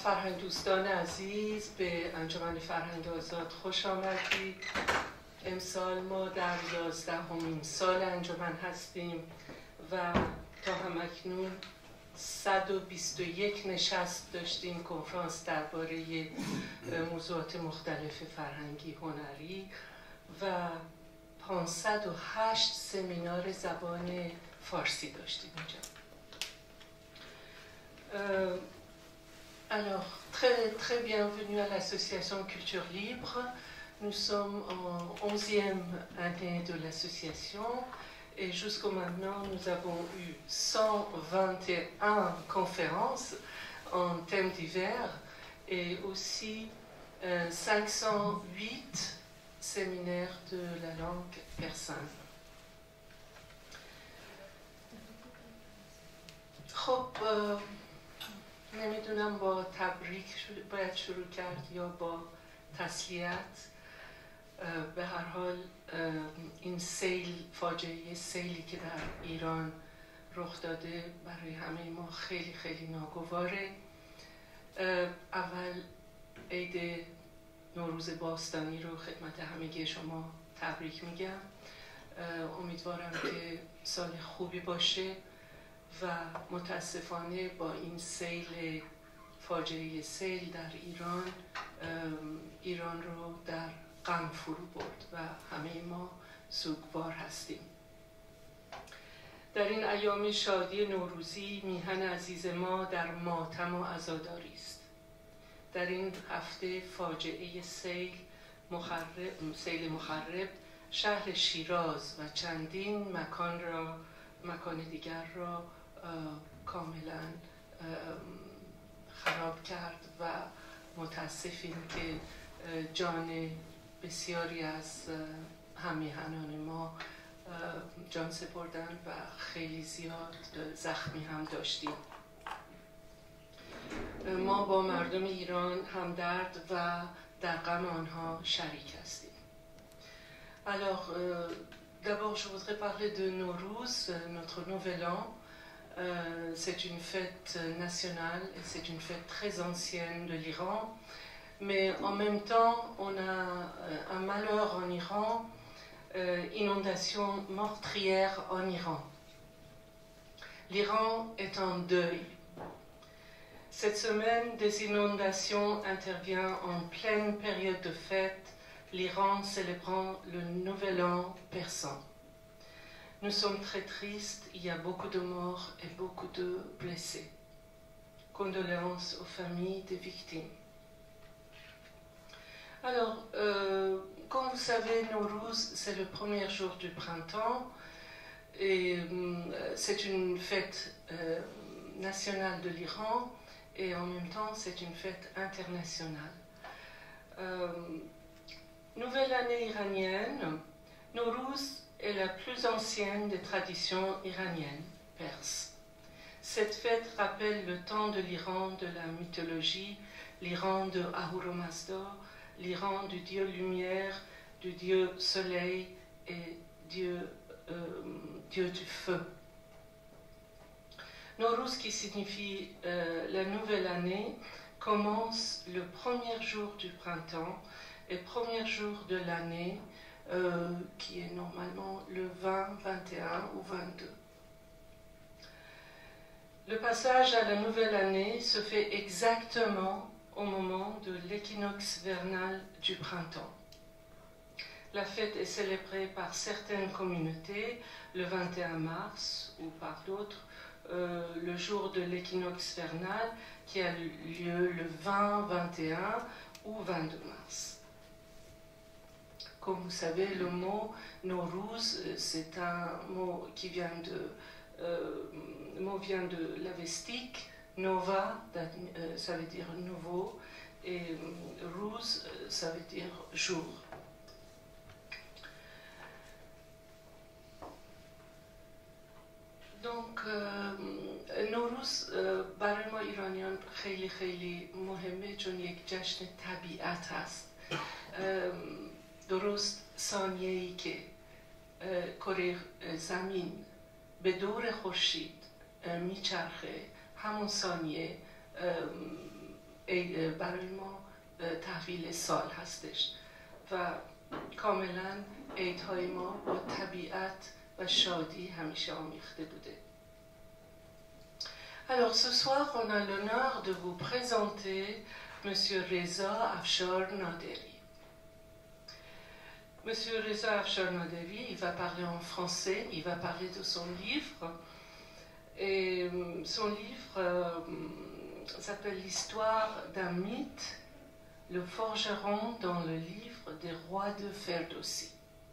فرهنگ دوستان عزیز، به انجمن فرهنگ آزاد خوش آمدید. امسال ما در 11مین سال انجمن هستیم و تا همکنون 121 نشست داشتیم، کنفرانس درباره موضوعات مختلف فرهنگی هنری و 508 سمینار زبان فارسی داشتیم اینجا. Alors, très bienvenue à l'Association Culture Libre. Nous sommes en 11e année de l'association et jusqu'au maintenant, nous avons eu 121 conférences en thèmes divers et aussi 508 séminaires de la langue persane. نمیدونم با تبریک باید شروع کرد یا با تسلیت. به هر حال این فاجعه سیلی که در ایران رخ داده برای همه ما خیلی خیلی ناگواره. اول عید نوروز باستانی رو خدمت همگی شما تبریک میگم. امیدوارم که سال خوبی باشه و متاسفانه با این فاجعه سیل در ایران رو در غم فرو برد و همه ما سوگوار هستیم. در این ایام شادی نوروزی میهن عزیز ما در ماتم و عزاداری است. در این هفته فاجعه سیل مخرب شهر شیراز و چندین مکان دیگر را کاملا خراب کرد و متاسفیم که جان بسیاری از همیهنان ما جان سپردن و خیلی زیاد زخمی هم داشتیم. ما با مردم ایران همدرد و در غم آنها شریک هستیم. Alors, d'abord, je voudrais parler de Nowruz, notre nouvel an. C'est une fête nationale et c'est une fête très ancienne de l'Iran. Mais en même temps, on a un malheur en Iran, inondation meurtrière en Iran. L'Iran est en deuil. Cette semaine, des inondations interviennent en pleine période de fête, l'Iran célébrant le nouvel an persan. Nous sommes très tristes, il y a beaucoup de morts et beaucoup de blessés. Condoléances aux familles des victimes. Alors, comme vous savez, Nowruz, c'est le premier jour du printemps et c'est une fête nationale de l'Iran et en même temps c'est une fête internationale. Nouvelle année iranienne, Nowruz est la plus ancienne des traditions iraniennes, perses. Cette fête rappelle le temps de l'Iran de la mythologie, l'Iran de Ahura Mazda, l'Iran du dieu lumière, du dieu soleil et dieu du feu. Nowruz, qui signifie la nouvelle année, commence le premier jour du printemps et premier jour de l'année, qui est normalement le 20, 21 ou 22. Le passage à la nouvelle année se fait exactement au moment de l'équinoxe vernal du printemps. La fête est célébrée par certaines communautés le 21 mars ou par d'autres le jour de l'équinoxe vernal qui a lieu le 20, 21 ou 22 mars. Comme vous savez, le mot Nowruz, c'est un mot qui vient de l'avestique. Nova, ça veut dire nouveau, et Ruz, ça veut dire jour. Donc, نوروز برای ما ایرانیان خیلی خیلی مهمه چون یک جشن طبیعت هست. درست ثانیه‌ای که کره زمین به دور خورشید میچرخه، همون ثانیه برای ما تحویل سال هستش و کاملا عیدهای ما با طبیعت و شادی همیشه آمیخته بوده. Alors ce soir, on a l'honneur de vous présenter Monsieur Reza Afshar Naderi. Monsieur Reza Afshar Naderi, il va parler en français, il va parler de son livre. Et son livre s'appelle L'histoire d'un mythe, le forgeron dans le livre des rois de Ferdowsi.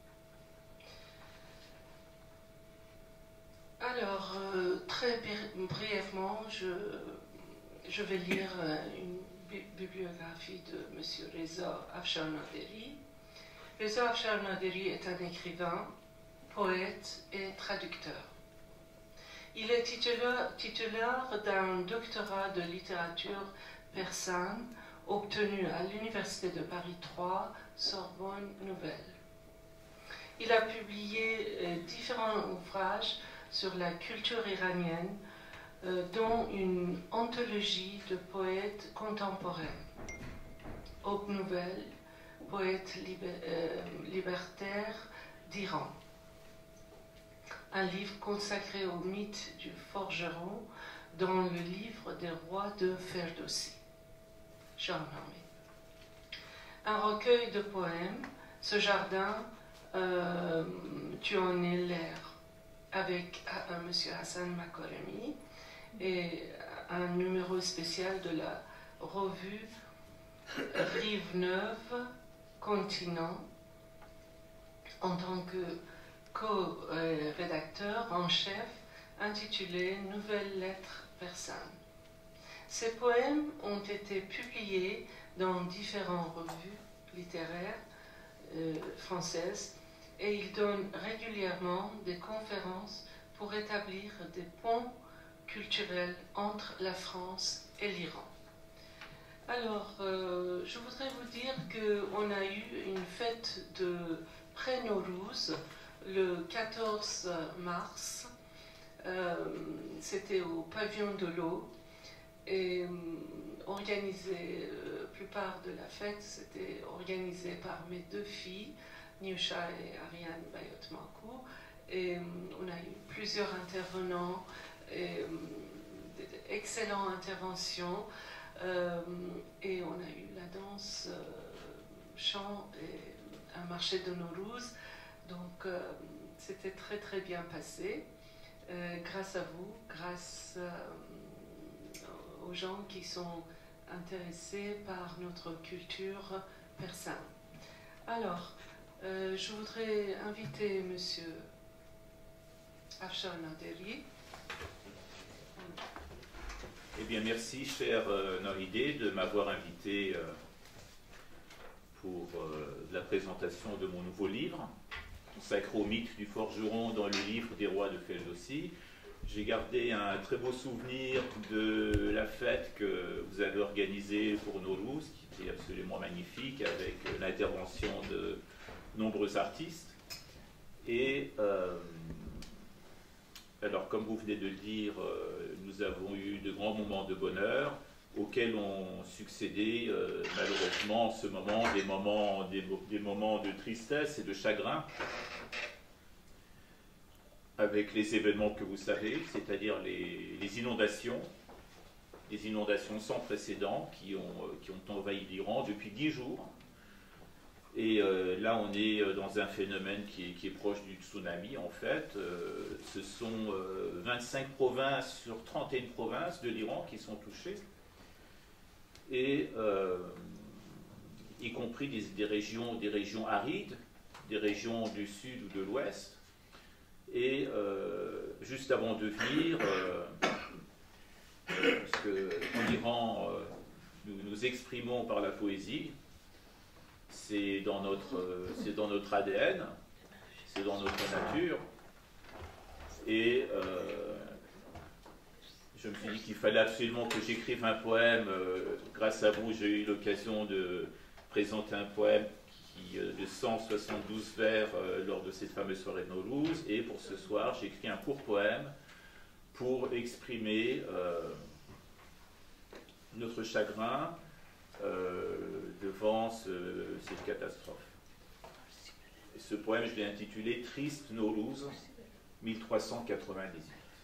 Alors, très brièvement, je vais lire une bibliographie de M. Reza Afshar Naderi. Reza Afshar Naderi est un écrivain, poète et traducteur. Il est titulaire d'un doctorat de littérature persane obtenu à l'Université de Paris 3, Sorbonne Nouvelle. Il a publié différents ouvrages sur la culture iranienne, dont une anthologie de poètes contemporains. Aube Nouvelle, poète libertaire d'Iran. Un livre consacré au mythe du forgeron dans le livre des rois de Ferdowsi. Shahnameh. Un recueil de poèmes, Ce jardin, tu en es l'air, avec M. Hassan Makaremi, et un numéro spécial de la revue Rive Neuve, Continent, en tant que co-rédacteur en chef, intitulé Nouvelles lettres persanes. Ces poèmes ont été publiés dans différentes revues littéraires françaises et il donne régulièrement des conférences pour établir des ponts culturels entre la France et l'Iran. Alors, je voudrais vous dire qu'on a eu une fête de pré-Nowruz le 14 mars. C'était au pavillon de l'eau et organisé, la plupart de la fête, c'était organisé par mes deux filles, Niusha et Ariane Bayot-Makou, et on a eu plusieurs intervenants, d'excellentes interventions, et on a eu la danse, chant et un marché de Nowruz, donc c'était très très bien passé, grâce à vous, grâce aux gens qui sont intéressés par notre culture persane. Alors, je voudrais inviter M. Afshar Naderi. Eh bien, merci, cher Noridé, de m'avoir invité pour la présentation de mon nouveau livre, consacré au mythe du forgeron dans le livre des rois de Ferdowsi. J'ai gardé un très beau souvenir de la fête que vous avez organisée pour Nowruz, qui était absolument magnifique, avec l'intervention de nombreux artistes. Et alors, comme vous venez de le dire, nous avons eu de grands moments de bonheur, auxquels ont succédé malheureusement en ce moment des moments de tristesse et de chagrin, avec les événements que vous savez, c'est-à-dire les inondations sans précédent qui ont envahi l'Iran depuis 10 jours. Et là, on est dans un phénomène qui est proche du tsunami, en fait. Ce sont 25 provinces sur 31 provinces de l'Iran qui sont touchées, et y compris des régions arides, des régions du sud ou de l'ouest. Et juste avant de venir, parce qu'en Iran, nous exprimons par la poésie, c'est dans notre ADN, c'est dans notre nature. Et je me suis dit qu'il fallait absolument que j'écrive un poème. Grâce à vous, j'ai eu l'occasion de présenter un poème de 172 vers lors de cette fameuse soirée de Nowruz. Et pour ce soir, j'ai écrit un court poème pour exprimer notre chagrin devant cette catastrophe. Et ce poème, je l'ai intitulé « Triste Nowruz, 1398 ».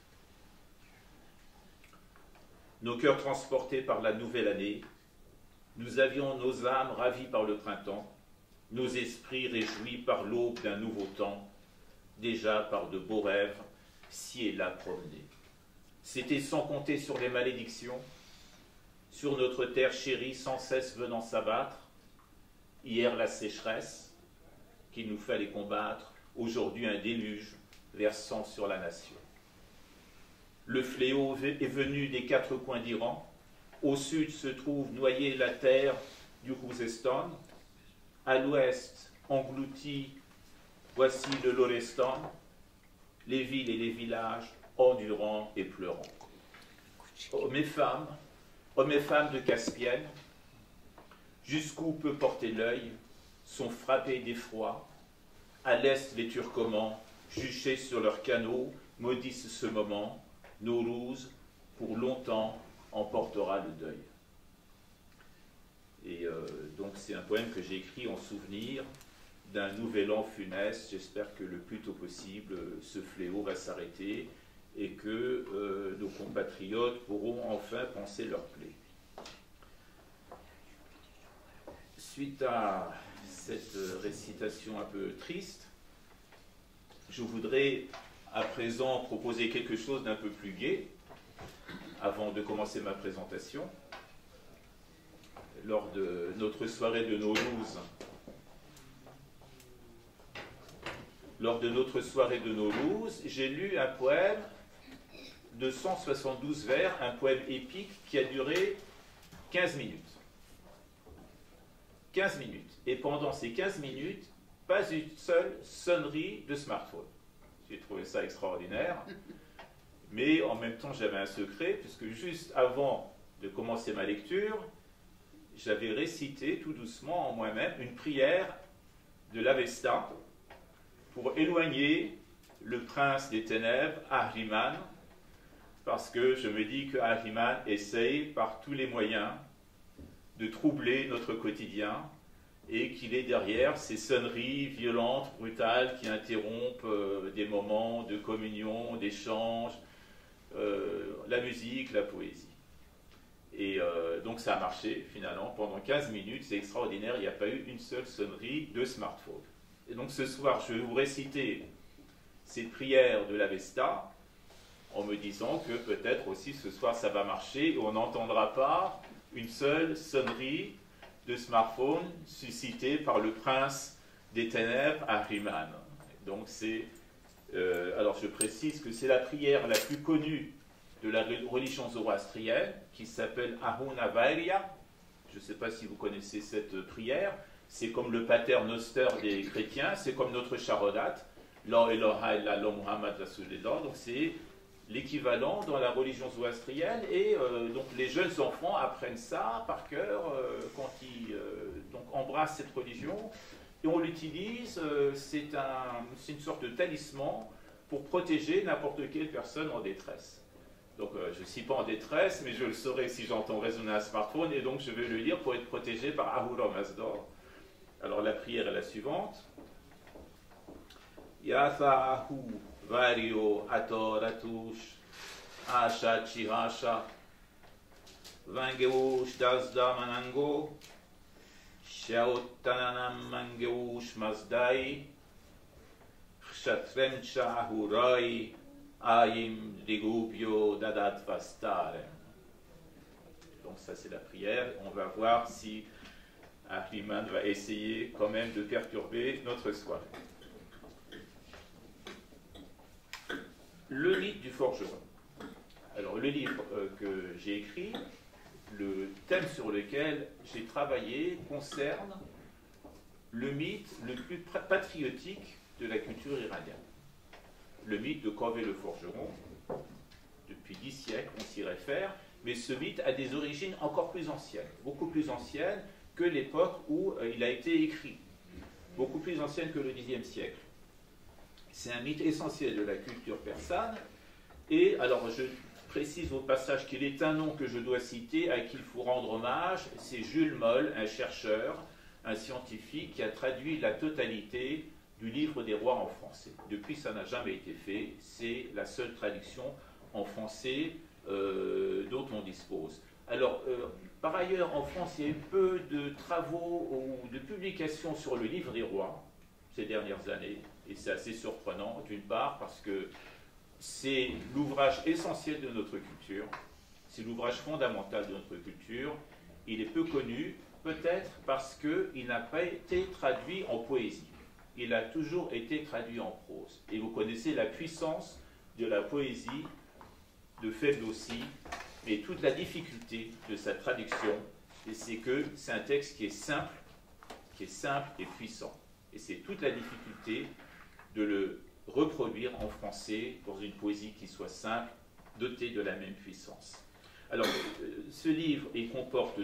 Nos cœurs transportés par la nouvelle année, nous avions nos âmes ravies par le printemps, nos esprits réjouis par l'aube d'un nouveau temps, déjà par de beaux rêves, ci et là promenés. C'était sans compter sur les malédictions, sur notre terre chérie sans cesse venant s'abattre, hier la sécheresse qu'il nous fallait combattre, aujourd'hui un déluge versant sur la nation. Le fléau est venu des quatre coins d'Iran, au sud se trouve noyée la terre du Khouzestan, à l'ouest englouti, voici le Lorestan, les villes et les villages endurant et pleurant. Hommes et femmes de Caspienne, jusqu'où peut porter l'œil, sont frappés d'effroi. À l'est, les Turcomans, juchés sur leurs canaux, maudissent ce moment. Nowruz, pour longtemps, emportera le deuil. Et donc c'est un poème que j'ai écrit en souvenir d'un nouvel an funeste. J'espère que le plus tôt possible, ce fléau va s'arrêter et que nos compatriotes pourront enfin panser leur plaie. Suite à cette récitation un peu triste, je voudrais à présent proposer quelque chose d'un peu plus gai, avant de commencer ma présentation. Lors de notre soirée de Nowruz, j'ai lu un poème de 172 vers, un poème épique qui a duré 15 minutes. 15 minutes. Et pendant ces 15 minutes, pas une seule sonnerie de smartphone. J'ai trouvé ça extraordinaire. Mais en même temps, j'avais un secret, puisque juste avant de commencer ma lecture, j'avais récité tout doucement en moi-même une prière de l'Avesta pour éloigner le prince des ténèbres, Ahriman, parce que je me dis que Ahriman essaye par tous les moyens de troubler notre quotidien et qu'il est derrière ces sonneries violentes, brutales, qui interrompent des moments de communion, d'échange, la musique, la poésie. Et donc ça a marché finalement pendant 15 minutes, c'est extraordinaire, il n'y a pas eu une seule sonnerie de smartphone. Et donc ce soir, je vais vous réciter cette prière de l'Avesta en me disant que peut-être aussi ce soir ça va marcher et on n'entendra pas une seule sonnerie de smartphone suscitée par le prince des ténèbres, Ahriman. Donc c'est... alors je précise que c'est la prière la plus connue de la religion zoroastrienne, qui s'appelle Ahuna Vairya. Je ne sais pas si vous connaissez cette prière. C'est comme le pater noster des chrétiens, c'est comme notre charodat, La ilaha illallah Muhammad Rasulullah. Donc c'est l'équivalent dans la religion zoroastrienne, et donc les jeunes enfants apprennent ça par cœur quand ils donc embrassent cette religion, et on l'utilise, c'est une sorte de talisman pour protéger n'importe quelle personne en détresse. Donc je ne suis pas en détresse, mais je le saurai si j'entends résonner un smartphone, et donc je vais le lire pour être protégé par Ahura Mazda. Alors la prière est la suivante. Yathahu vario atoratush asha chihasha vangeush dazda manango shaotananam mangeush mazdai kshatremcha ahurai Aim rigubio dadat vastarem. Donc ça c'est la prière. On va voir si Ahriman va essayer quand même de perturber notre soirée. Le mythe du forgeron. Alors le livre que j'ai écrit, le thème sur lequel j'ai travaillé concerne le mythe le plus patriotique de la culture iranienne. Le mythe de Corvée le forgeron. Depuis 10 siècles, on s'y réfère, mais ce mythe a des origines encore plus anciennes, beaucoup plus anciennes que l'époque où il a été écrit, beaucoup plus anciennes que le Xe siècle. C'est un mythe essentiel de la culture persane, et alors je précise au passage qu'il est un nom que je dois citer, à qui il faut rendre hommage. C'est Jules Moll, un chercheur, un scientifique qui a traduit la totalité du livre des rois en français. Depuis, ça n'a jamais été fait. C'est la seule traduction en français dont on dispose. Alors, par ailleurs, en France, il y a eu peu de travaux ou de publications sur le livre des rois ces dernières années. Et c'est assez surprenant, d'une part, parce que c'est l'ouvrage essentiel de notre culture, c'est l'ouvrage fondamental de notre culture. Il est peu connu, peut-être parce qu'il n'a pas été traduit en poésie. Il a toujours été traduit en prose. Et vous connaissez la puissance de la poésie, de Ferdowsi, mais toute la difficulté de sa traduction, c'est que c'est un texte qui est simple et puissant. Et c'est toute la difficulté de le reproduire en français dans une poésie qui soit simple, dotée de la même puissance. Alors, ce livre comporte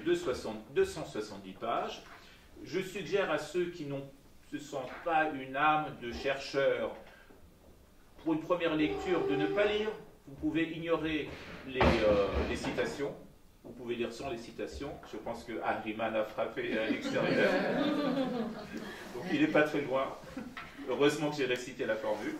270 pages. Je suggère à ceux qui ne se sentent pas une âme de chercheur, pour une première lecture, de ne pas lire. Vous pouvez ignorer les citations. Vous pouvez lire sans les citations. Je pense que Ahriman a frappé à l'extérieur. Donc il n'est pas très loin. Heureusement que j'ai récité la formule.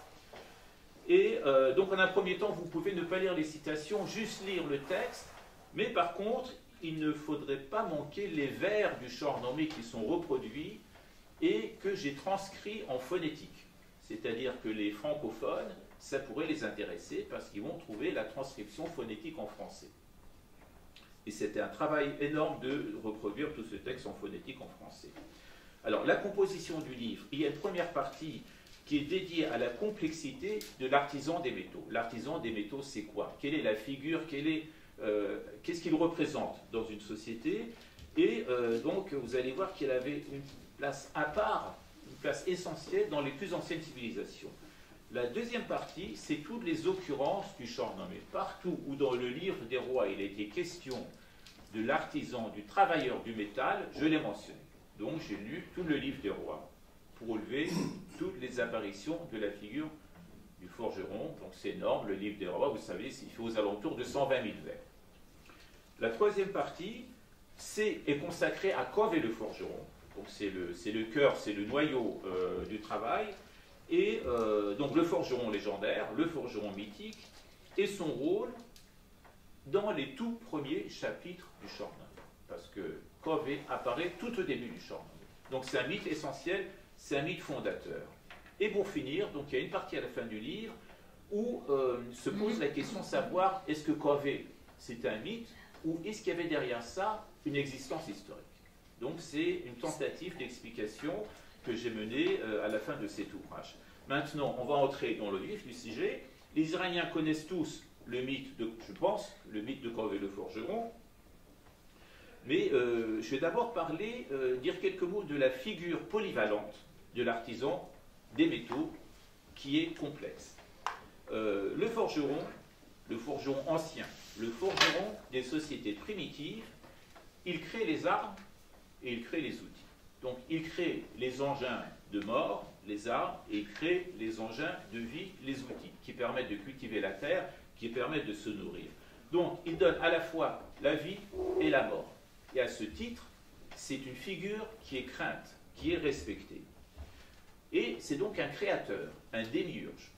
Et donc en un premier temps, vous pouvez ne pas lire les citations, juste lire le texte. Mais par contre, il ne faudrait pas manquer les vers du Shahnameh qui sont reproduits et que j'ai transcrits en phonétique. C'est-à-dire que les francophones, ça pourrait les intéresser parce qu'ils vont trouver la transcription phonétique en français. Et c'était un travail énorme de reproduire tout ce texte en phonétique en français. Alors, la composition du livre, il y a une première partie qui est dédiée à la complexité de l'artisan des métaux. L'artisan des métaux, c'est quoi? Quelle est la figure? Qu'est-ce qu'il représente dans une société? Et donc, vous allez voir qu'il avait une place à part, une place essentielle dans les plus anciennes civilisations. La deuxième partie, c'est toutes les occurrences du Shahnameh. Partout où dans le livre des rois il a été question de l'artisan, du travailleur du métal, je l'ai mentionné. Donc j'ai lu tout le livre des rois pour relever toutes les apparitions de la figure du forgeron. Donc c'est énorme, le livre des rois, vous savez, il fait aux alentours de 120 000 vers. La troisième partie est consacrée à Kov le forgeron. Donc c'est le cœur, c'est le noyau du travail. Et donc le forgeron légendaire, le forgeron mythique, et son rôle dans les tout premiers chapitres du Shahnameh. Parce que Kov apparaît tout au début du Shahnameh. Donc c'est un mythe essentiel, c'est un mythe fondateur. Et pour finir, donc il y a une partie à la fin du livre où se pose la question de savoir est-ce que Kov c'est un mythe ou est-ce qu'il y avait derrière ça une existence historique. Donc c'est une tentative d'explication que j'ai menée à la fin de cet ouvrage. Maintenant, on va entrer dans le vif du sujet. Les Iraniens connaissent tous le mythe de, je pense, le mythe de Kov le forgeron. Mais je vais d'abord dire quelques mots de la figure polyvalente de l'artisan des métaux, qui est complexe. Le forgeron ancien, le forgeron des sociétés primitives, il crée les armes et il crée les outils. Donc il crée les engins de mort, les armes, et il crée les engins de vie, les outils, qui permettent de cultiver la terre, qui permettent de se nourrir. Donc il donne à la fois la vie et la mort. Et à ce titre, c'est une figure qui est crainte, qui est respectée. Et c'est donc un créateur, un démiurge.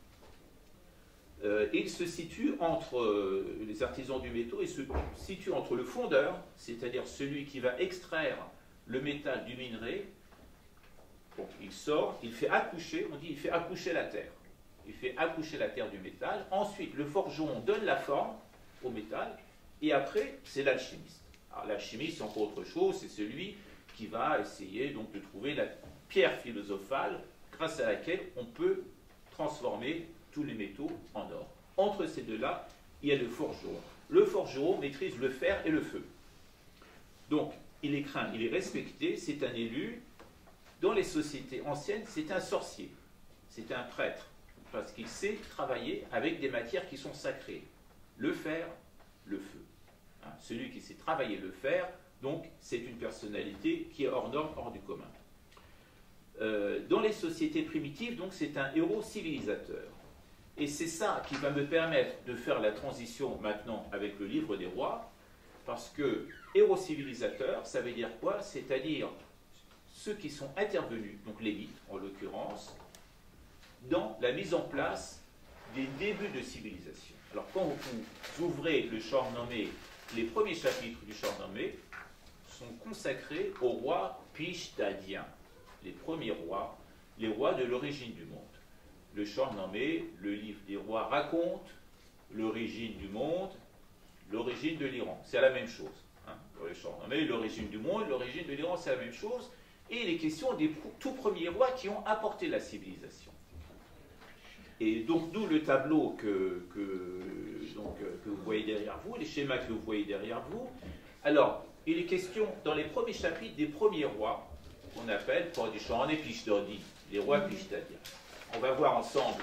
Il se situe entre les artisans du métaux, il se situe entre le fondeur, c'est-à-dire celui qui va extraire le métal du minerai. Donc il sort, il fait accoucher, on dit il fait accoucher la terre. Il fait accoucher la terre du métal. Ensuite, le forgeron donne la forme au métal. Et après, c'est l'alchimiste. Alors l'alchimiste, c'est encore autre chose, c'est celui qui va essayer donc de trouver la pierre philosophale grâce à laquelle on peut transformer tous les métaux en or. Entre ces deux-là, il y a le forgeron. Le forgeron maîtrise le fer et le feu. Donc, il est craint, il est respecté, c'est un élu. Dans les sociétés anciennes, c'est un sorcier, c'est un prêtre, parce qu'il sait travailler avec des matières qui sont sacrées. Le fer, le feu. Hein, celui qui sait travailler le fer, donc, c'est une personnalité qui est hors norme, hors du commun. Dans les sociétés primitives, donc, c'est un héros civilisateur. Et c'est ça qui va me permettre de faire la transition maintenant avec le livre des rois, parce que héros civilisateurs, ça veut dire quoi? C'est-à-dire ceux qui sont intervenus, donc l'élite en l'occurrence, dans la mise en place des débuts de civilisation. Alors quand vous ouvrez le Shahnameh, les premiers chapitres du Shahnameh sont consacrés aux rois pishtadiens, les premiers rois, les rois de l'origine du monde. Le Shahnameh, le livre des rois, raconte l'origine du monde, l'origine de l'Iran. C'est la même chose. Hein. Le Shahnameh, l'origine du monde, l'origine de l'Iran, c'est la même chose. Et il est question des tout premiers rois qui ont apporté la civilisation. Et donc, d'où le tableau que vous voyez derrière vous, les schémas que vous voyez derrière vous. Alors, il est question, dans les premiers chapitres, des premiers rois, qu'on appelle, pour du Shahnameh Pishdadi, les rois pishtadiens. On va voir ensemble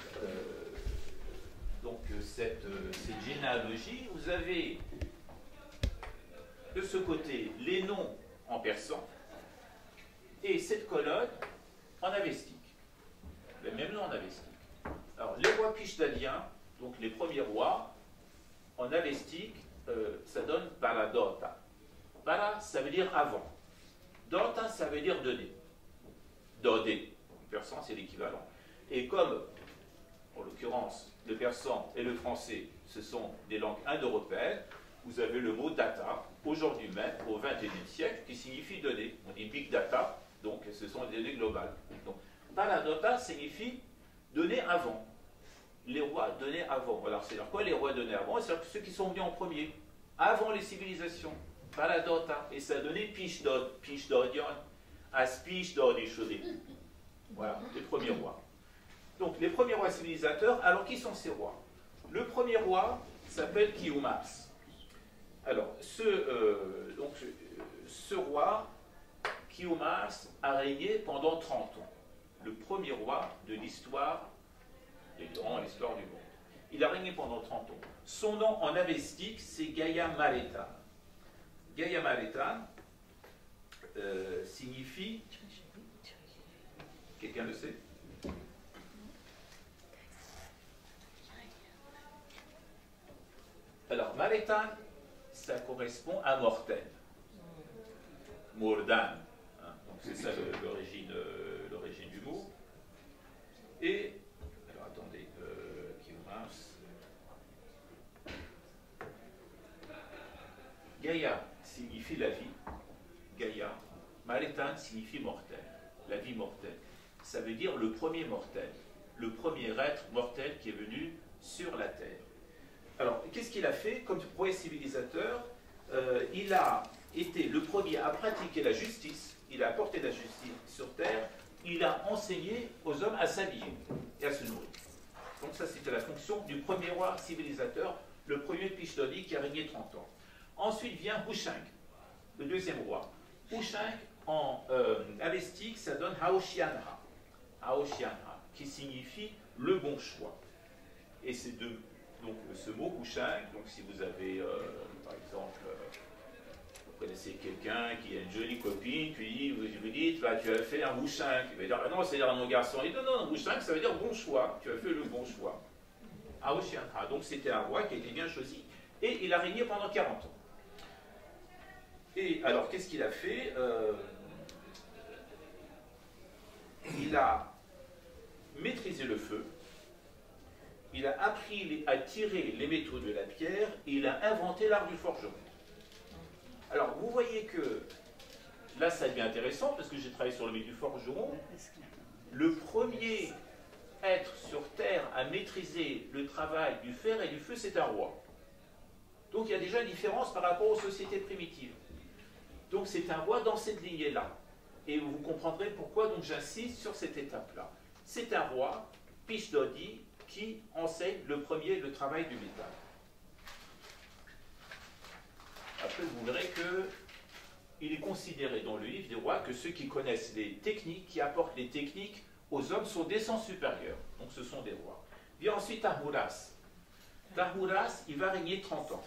cette généalogie. Vous avez de ce côté les noms en persan et cette colonne en avestique. Le même nom en avestique. Alors, les rois pishtadiens, donc les premiers rois, en avestique, ça donne Baladota. Bala, ça veut dire avant. Dota, ça veut dire donner. Dodé. En persan, c'est l'équivalent. Et comme, en l'occurrence, le persan et le français, ce sont des langues indo-européennes, vous avez le mot data, aujourd'hui même, au XXIe siècle, qui signifie donner. On dit big data, donc ce sont des données globales. Donc, Baladota signifie donner avant. Les rois donnaient avant. Alors, c'est-à-dire quoi les rois donnaient avant? C'est-à-dire ceux qui sont venus en premier, avant les civilisations. Baladota. Et ça donnait Pishdod, Pishdodion, Aspishdod et Shodé. Voilà, les premiers rois. Donc, les premiers rois civilisateurs, alors qui sont ces rois? Le premier roi s'appelle Kiyumas. Alors, ce roi, Kiyumas, a régné pendant 30 ans. Le premier roi de l'histoire, durant l'histoire du monde. Il a régné pendant 30 ans. Son nom en avestique, c'est Gaya Maretan. Gaya Maretan signifie... Quelqu'un le sait? Alors, Maretan, ça correspond à mortel. Mordan. Hein, donc c'est ça l'origine du mot. Et, alors attendez, Kiyumas. Gaïa signifie la vie. Gaïa. Maretan signifie mortel. La vie mortelle. Ça veut dire le premier mortel. Le premier être mortel qui est venu sur la terre. Alors, qu'est-ce qu'il a fait? Comme roi civilisateur, il a été le premier à pratiquer la justice, il a apporté la justice sur terre, il a enseigné aux hommes à s'habiller et à se nourrir. Donc ça, c'était la fonction du premier roi civilisateur, le premier Pishdodi qui a régné 30 ans. Ensuite vient Hushang, le deuxième roi. Hushang, en avestique, ça donne Haoshianha. Haoshianha, qui signifie le bon choix. Et c'est donc ce mot Hushang, donc si vous avez, par exemple, vous connaissez quelqu'un qui a une jolie copine, puis vous dites, bah, tu as fait un Hushang. Il va dire, ah non, c'est-à-dire un garçon. Il dit, non, Hushang, ça veut dire bon choix. Tu as fait le bon choix. Haoshianha, donc c'était un roi qui a été bien choisi. Et il a régné pendant 40 ans. Et alors, qu'est-ce qu'il a fait? Il a maîtrisé le feu. Il a appris à tirer les métaux de la pierre et il a inventé l'art du forgeron. Alors, vous voyez que là, ça devient intéressant parce que j'ai travaillé sur le métier du forgeron. Le premier être sur Terre à maîtriser le travail du fer et du feu, c'est un roi. Donc, il y a déjà une différence par rapport aux sociétés primitives. Donc, c'est un roi dans cette lignée-là. Et vous comprendrez pourquoi donc j'insiste sur cette étape-là. C'est un roi, Pishdodi, qui enseigne le premier le travail du métal. Après, vous verrez qu'il est considéré dans le livre des rois que ceux qui connaissent les techniques, qui apportent les techniques aux hommes, sont des sens supérieurs. Donc ce sont des rois. Vient ensuite Tarmuras. Tarmuras, il va régner 30 ans.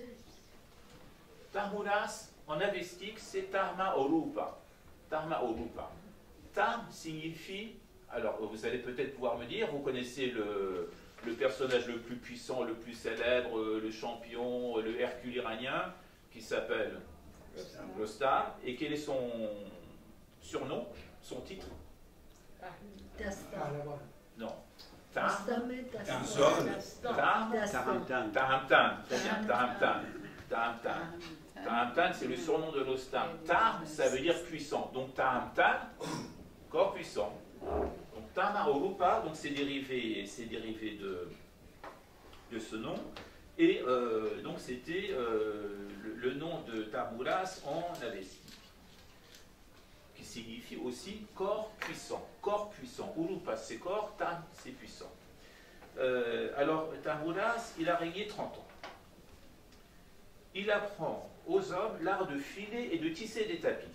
Tarmuras, en avestique, c'est Tarma Orupa. Tarma Orupa. Tarm signifie... Alors, vous allez peut-être pouvoir me dire, vous connaissez le personnage le plus puissant, le plus célèbre, le champion, le Hercule iranien, qui s'appelle Rostam. Et quel est son surnom, son titre? Non. Tahamtan, c'est le surnom de Rostam. Tam, ça veut dire puissant. Donc Tahamtan, corps puissant. Donc Tamarupa, donc c'est dérivé de ce nom. Et donc c'était le nom de Tamuras en avestique, qui signifie aussi corps puissant. Corps puissant. Urupa, c'est corps, Tam, c'est puissant. Alors Tamuras, il a régné 30 ans. Il apprend aux hommes l'art de filer et de tisser des tapis.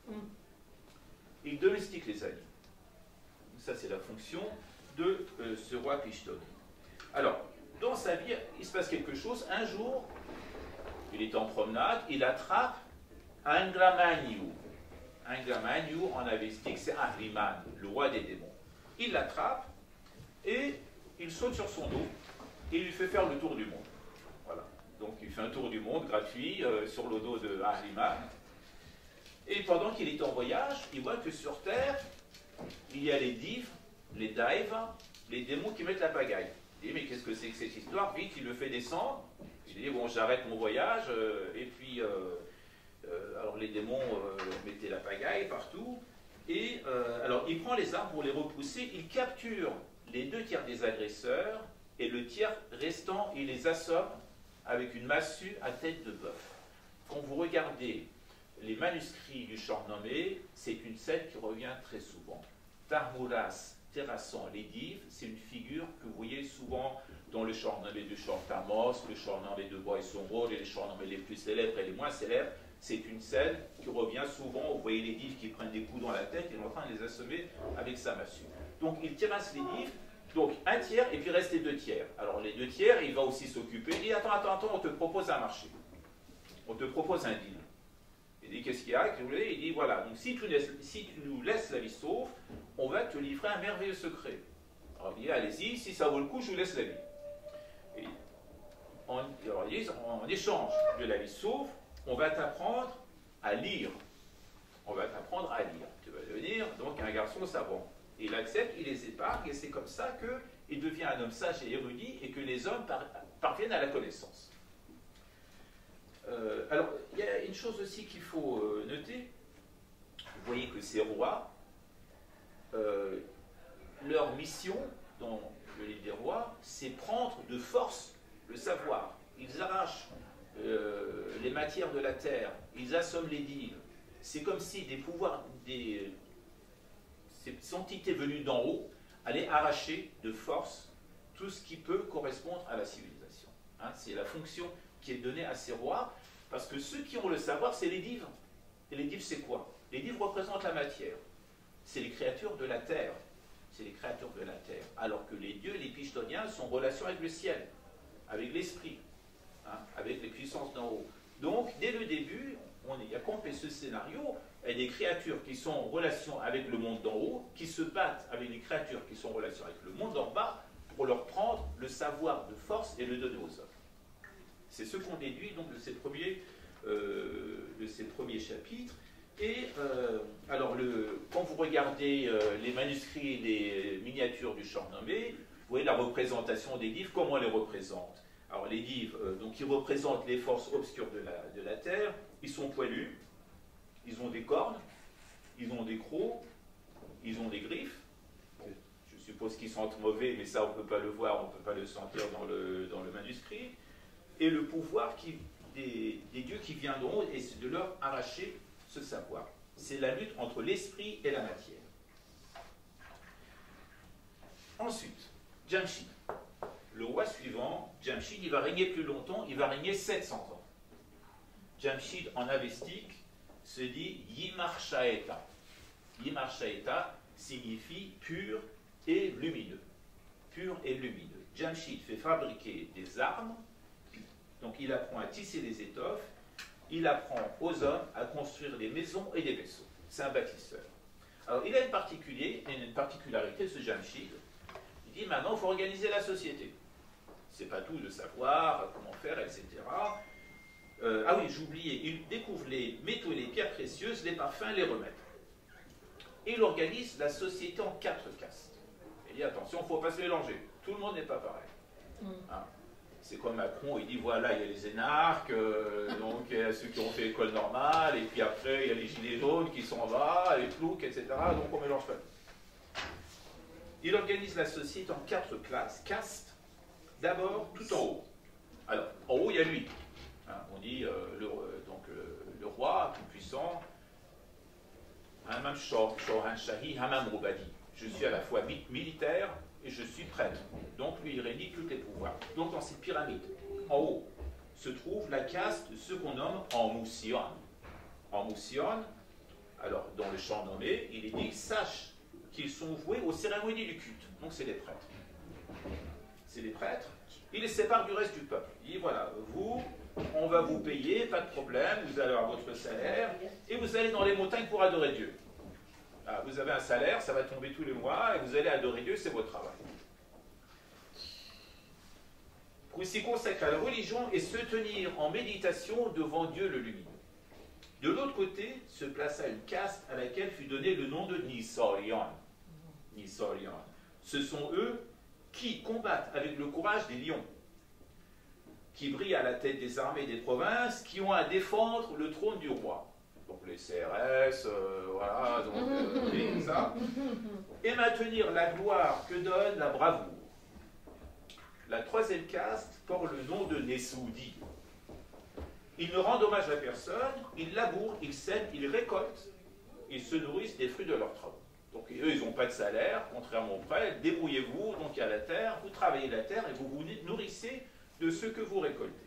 Il domestique les animaux. Ça, c'est la fonction de ce roi Pishtoni. Alors, dans sa vie, il se passe quelque chose. Un jour, il est en promenade, il attrape Angramanyu. Angramanyu, en avestique, c'est Ahriman, le roi des démons. Il l'attrape et il saute sur son dos et il lui fait faire le tour du monde. Voilà. Donc, il fait un tour du monde gratuit sur le dos de Ahriman. Et pendant qu'il est en voyage, il voit que sur Terre, il y a les divs, les daivas, les démons qui mettent la pagaille. Il dit, mais qu'est-ce que c'est que cette histoire? Vite, il le fait descendre. Il dit, bon, j'arrête mon voyage. Et puis, alors les démons mettaient la pagaille partout. Et alors, il prend les armes pour les repousser. Il capture les 2 tiers des agresseurs. Et le tiers restant, il les assomme avec une massue à tête de bœuf. Quand vous regardez les manuscrits du Shahnameh, c'est une scène qui revient très souvent. Tarmuras terrassant les divs, c'est une figure que vous voyez souvent dans le Shahnameh de Shortamos, le Shahnameh de Bois-Somro, et les Shahnameh les plus célèbres et les moins célèbres. C'est une scène qui revient souvent. Vous voyez les divs qui prennent des coups dans la tête, il est en train de les assommer avec sa massue. Donc il terrasse les divs, donc un tiers, et puis reste les 2 tiers. Alors les 2 tiers, il va aussi s'occuper. Il dit, attends, on te propose un marché. On te propose un deal. Il dit, qu'est-ce qu'il y a? Il dit, voilà, donc si tu nous laisses la vie sauve, on va te livrer un merveilleux secret. Alors il dit, allez-y, si ça vaut le coup, je vous laisse la vie. Et alors il dit, en échange de la vie sauve, on va t'apprendre à lire. On va t'apprendre à lire. Tu vas devenir donc un garçon savant. Et il accepte, il les épargne, et c'est comme ça qu'il devient un homme sage et érudit, et que les hommes parviennent à la connaissance. Alors, il y a une chose aussi qu'il faut noter. Vous voyez que ces rois, leur mission dans le livre des rois, c'est prendre de force le savoir. Ils arrachent les matières de la terre, ils assomment les divs. C'est comme si des pouvoirs, ces entités venues d'en haut, allaient arracher de force tout ce qui peut correspondre à la civilisation. Hein, c'est la fonction qui est donnée à ces rois, parce que ceux qui ont le savoir, c'est les divs. Et les divs, c'est quoi? Les divs représentent la matière. C'est les créatures de la terre. C'est les créatures de la terre. Alors que les dieux, les Pishtoniens, sont en relation avec le ciel, avec l'esprit, hein, avec les puissances d'en haut. Donc, dès le début, il y a compris ce scénario, il y a des créatures qui sont en relation avec le monde d'en haut, qui se battent avec les créatures qui sont en relation avec le monde d'en bas, pour leur prendre le savoir de force et le donner aux hommes. C'est ce qu'on déduit donc de ces premiers chapitres. Et alors, quand vous regardez les manuscrits et les miniatures du Shahnameh, vous voyez la représentation des divs, comment on les représente. Alors les divs, donc ils représentent les forces obscures de la terre. Ils sont poilus, ils ont des cornes, ils ont des crocs, ils ont des griffes. Bon, je suppose qu'ils sentent mauvais, mais ça on ne peut pas le voir, on ne peut pas le sentir dans le manuscrit. Et le pouvoir des dieux qui vient d'en haut, et c'est de leur arracher ce savoir. C'est la lutte entre l'esprit et la matière. Ensuite, Jamshid. Le roi suivant, Jamshid, il va régner plus longtemps, il va régner 700 ans. Jamshid, en avestique, se dit Yimar Shaeta. Yimar Shaeta signifie pur et lumineux. Pur et lumineux. Jamshid fait fabriquer des armes, donc il apprend à tisser des étoffes, il apprend aux hommes à construire des maisons et des vaisseaux. C'est un bâtisseur. Alors il a une particularité, ce Jamshid. Il dit maintenant il faut organiser la société. C'est pas tout de savoir comment faire, etc. Ah oui, j'oubliais, il découvre les métaux et les pierres précieuses, les parfums, les remèdes. Et il organise la société en 4 castes. Il dit attention, il ne faut pas se mélanger. Tout le monde n'est pas pareil. Hein. C'est comme Macron, il dit voilà, il y a les énarques, donc il y a ceux qui ont fait l'école normale, et puis après il y a les gilets jaunes qui sont en bas, les ploucs, etc. Donc on ne mélange pas. Il organise la société en 4 castes. D'abord, tout en haut. Alors, en haut, il y a lui. Hein, on dit le roi tout-puissant. Hamam Shohan Shahi, Hamam Roubadi. Je suis à la fois militaire et je suis prêtre. Donc lui, il réunit tous les pouvoirs. Donc dans cette pyramide, en haut, se trouve la caste de ceux qu'on nomme en Moussion. En Moussion, alors dans le chant nommé, il est dit sache qu'ils sont voués aux cérémonies du culte. Donc c'est les prêtres. C'est les prêtres. Il les sépare du reste du peuple. Il dit voilà, vous, on va vous payer, pas de problème, vous allez avoir votre salaire, et vous allez dans les montagnes pour adorer Dieu. Ah, vous avez un salaire, ça va tomber tous les mois, et vous allez adorer Dieu, c'est votre travail. Pour s'y consacrer à la religion et se tenir en méditation devant Dieu le lumineux. De l'autre côté se plaça une caste à laquelle fut donné le nom de Nisorian. Nisorian. Ce sont eux qui combattent avec le courage des lions, qui brillent à la tête des armées des provinces, qui ont à défendre le trône du roi. Donc les CRS, voilà, donc et tout ça. Et maintenir la gloire que donne la bravoure. La troisième caste porte le nom de Nessoudi. Ils ne rendent hommage à personne, ils labourent, ils sèment, ils récoltent, ils se nourrissent des fruits de leurs travaux. Donc eux, ils n'ont pas de salaire, contrairement aux prêtres, débrouillez-vous, donc il y a la terre, vous travaillez la terre et vous vous nourrissez de ce que vous récoltez.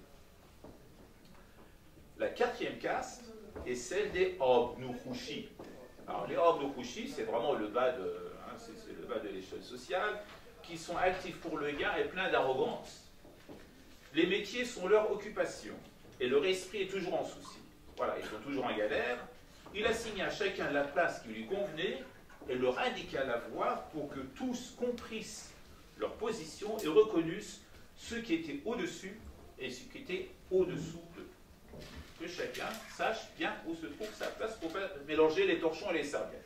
La quatrième caste est celle des Obnuchushi. Alors les Obnuchushi, c'est vraiment le bas de, c'est le bas de l'échelle sociale, qui sont actifs pour le gain et pleins d'arrogance. Les métiers sont leur occupation et leur esprit est toujours en souci. Voilà, ils sont toujours en galère. Il assigna à chacun la place qui lui convenait et leur indiqua la voie pour que tous comprissent leur position et reconnussent ceux qui étaient au-dessus et ceux qui étaient au-dessous d'eux. Que chacun sache bien où se trouve sa place pour ne pas mélanger les torchons et les serviettes.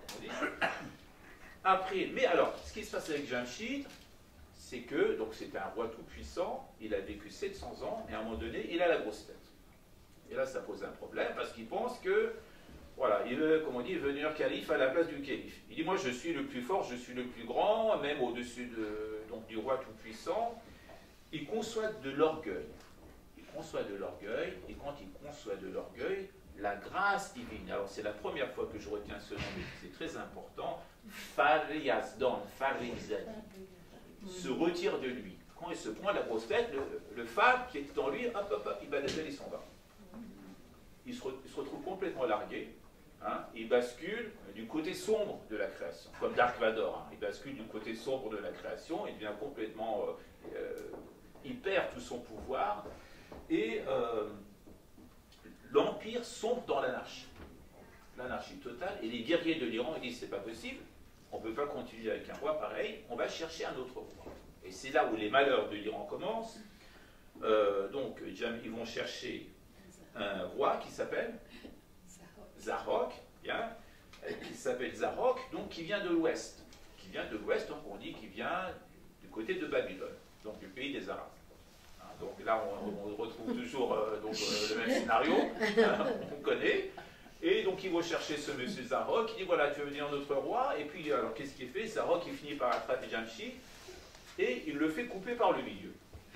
Après, mais alors, ce qui se passe avec Jamshid, c'est que, donc c'était un roi tout-puissant, il a vécu 700 ans, et à un moment donné, il a la grosse tête. Et là, ça pose un problème, parce qu'il pense que, voilà, il veut, comme on dit, venir calife à la place du calife. Il dit, moi, je suis le plus fort, je suis le plus grand, même au-dessus du roi tout-puissant. Il conçoit de l'orgueil. Il conçoit de l'orgueil, et quand il conçoit de l'orgueil, la grâce divine, alors c'est la première fois que je retiens ce nom, mais c'est très important, Faryazdan, Faryzan, se retire de lui. Quand il se prend la grosse tête, le phare qui est en lui, hop, hop, hop, il banalisait, il s'en va. Il se retrouve complètement largué, hein, il bascule du côté sombre de la création, comme Dark Vador, hein, il bascule du côté sombre de la création, il devient complètement, il perd tout son pouvoir, et l'Empire sombre dans l'anarchie. L'anarchie totale. Et les guerriers de l'Iran ils disent c'est pas possible, on ne peut pas continuer avec un roi pareil, on va chercher un autre roi. Et c'est là où les malheurs de l'Iran commencent. Donc ils vont chercher un roi qui s'appelle Zarok, bien, qui s'appelle Zarok, donc qui vient de l'ouest. Qui vient de l'ouest, donc on dit qu'il vient du côté de Babylone, donc du pays des Arabes. Donc là, on retrouve toujours le même scénario, on connaît. Et donc, il va chercher ce monsieur Zarok, il dit, voilà, tu veux devenir notre roi. Et puis, alors, qu'est-ce qu'il fait? Zarok, il finit par attraper Jamshid, et il le fait couper par le milieu.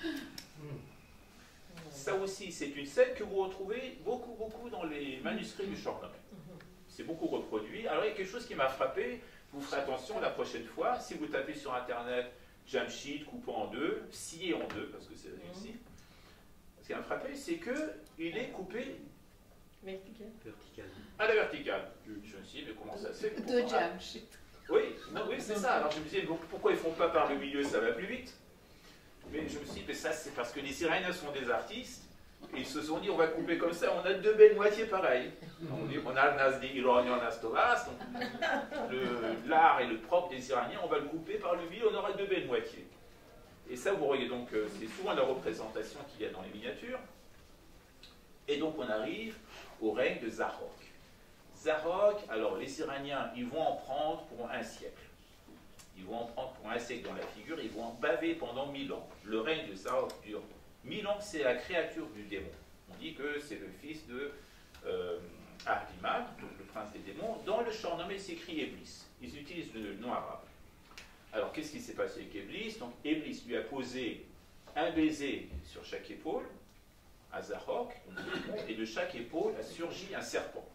Ça aussi, c'est une scène que vous retrouvez beaucoup, beaucoup dans les manuscrits du Shahnameh. C'est beaucoup reproduit. Alors, il y a quelque chose qui m'a frappé, vous ferez attention la prochaine fois, si vous tapez sur Internet, Jamshid coupé en deux, scié en deux, parce que c'est réussi. Ce qui m'a frappé, c'est qu'il est coupé vertical. À la verticale. Je me suis dit, mais comment ça se fait? De Jamshid. Oui, oui c'est ça. Alors je me disais, pourquoi ils ne font pas par le milieu, ça va plus vite? Mais je me suis dit, mais ça c'est parce que les Syriens sont des artistes, et ils se sont dit, on va couper comme ça, on a deux belles moitiés pareilles. On a le Nasdi Iranian Astovas, l'art et le propre des Iraniens, on va le couper par le milieu, on aura deux belles moitiés. Et ça, vous voyez, donc, c'est souvent la représentation qu'il y a dans les miniatures. Et donc, on arrive au règne de Zarok. Zarok, alors, les Iraniens, ils vont en prendre pour un siècle. Ils vont en prendre pour un siècle dans la figure, ils vont en baver pendant 1000 ans. Le règne de Zarok dure 1000 ans, c'est la créature du démon. On dit que c'est le fils de Ahriman, donc le prince des démons. Dans le Shahnameh, c'est écrit Eblis. Ils utilisent le nom arabe. Alors, qu'est-ce qui s'est passé avec Eblis? Donc, Eblis lui a posé un baiser sur chaque épaule, à Zarok, et de chaque épaule a surgi un serpent.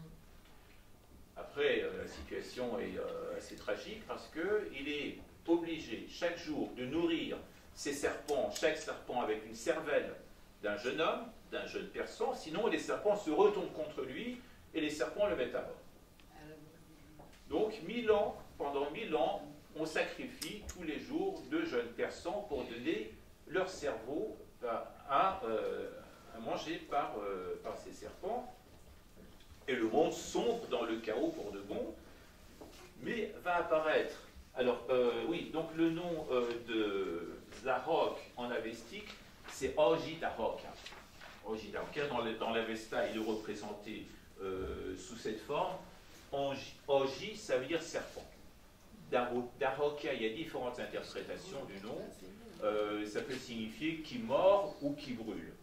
Après, la situation est assez tragique parce qu'il est obligé chaque jour de nourrir ces serpents, chaque serpent avec une cervelle d'un jeune homme, d'un jeune persan, sinon les serpents se retournent contre lui et les serpents le mettent à mort. Donc 1000 ans, pendant 1000 ans, on sacrifie tous les jours 2 jeunes persans pour donner leur cerveau à manger par ces serpents. Et le monde sombre dans le chaos pour de bon, mais va apparaître. Alors, oui, donc le nom de Zarok en avestique, c'est Oji-Darok. Oji-Darok, dans l'Avesta, il est représenté sous cette forme. Oji, ça veut dire serpent. Darokia, il y a différentes interprétations du nom. Ça peut signifier qui mord ou qui brûle.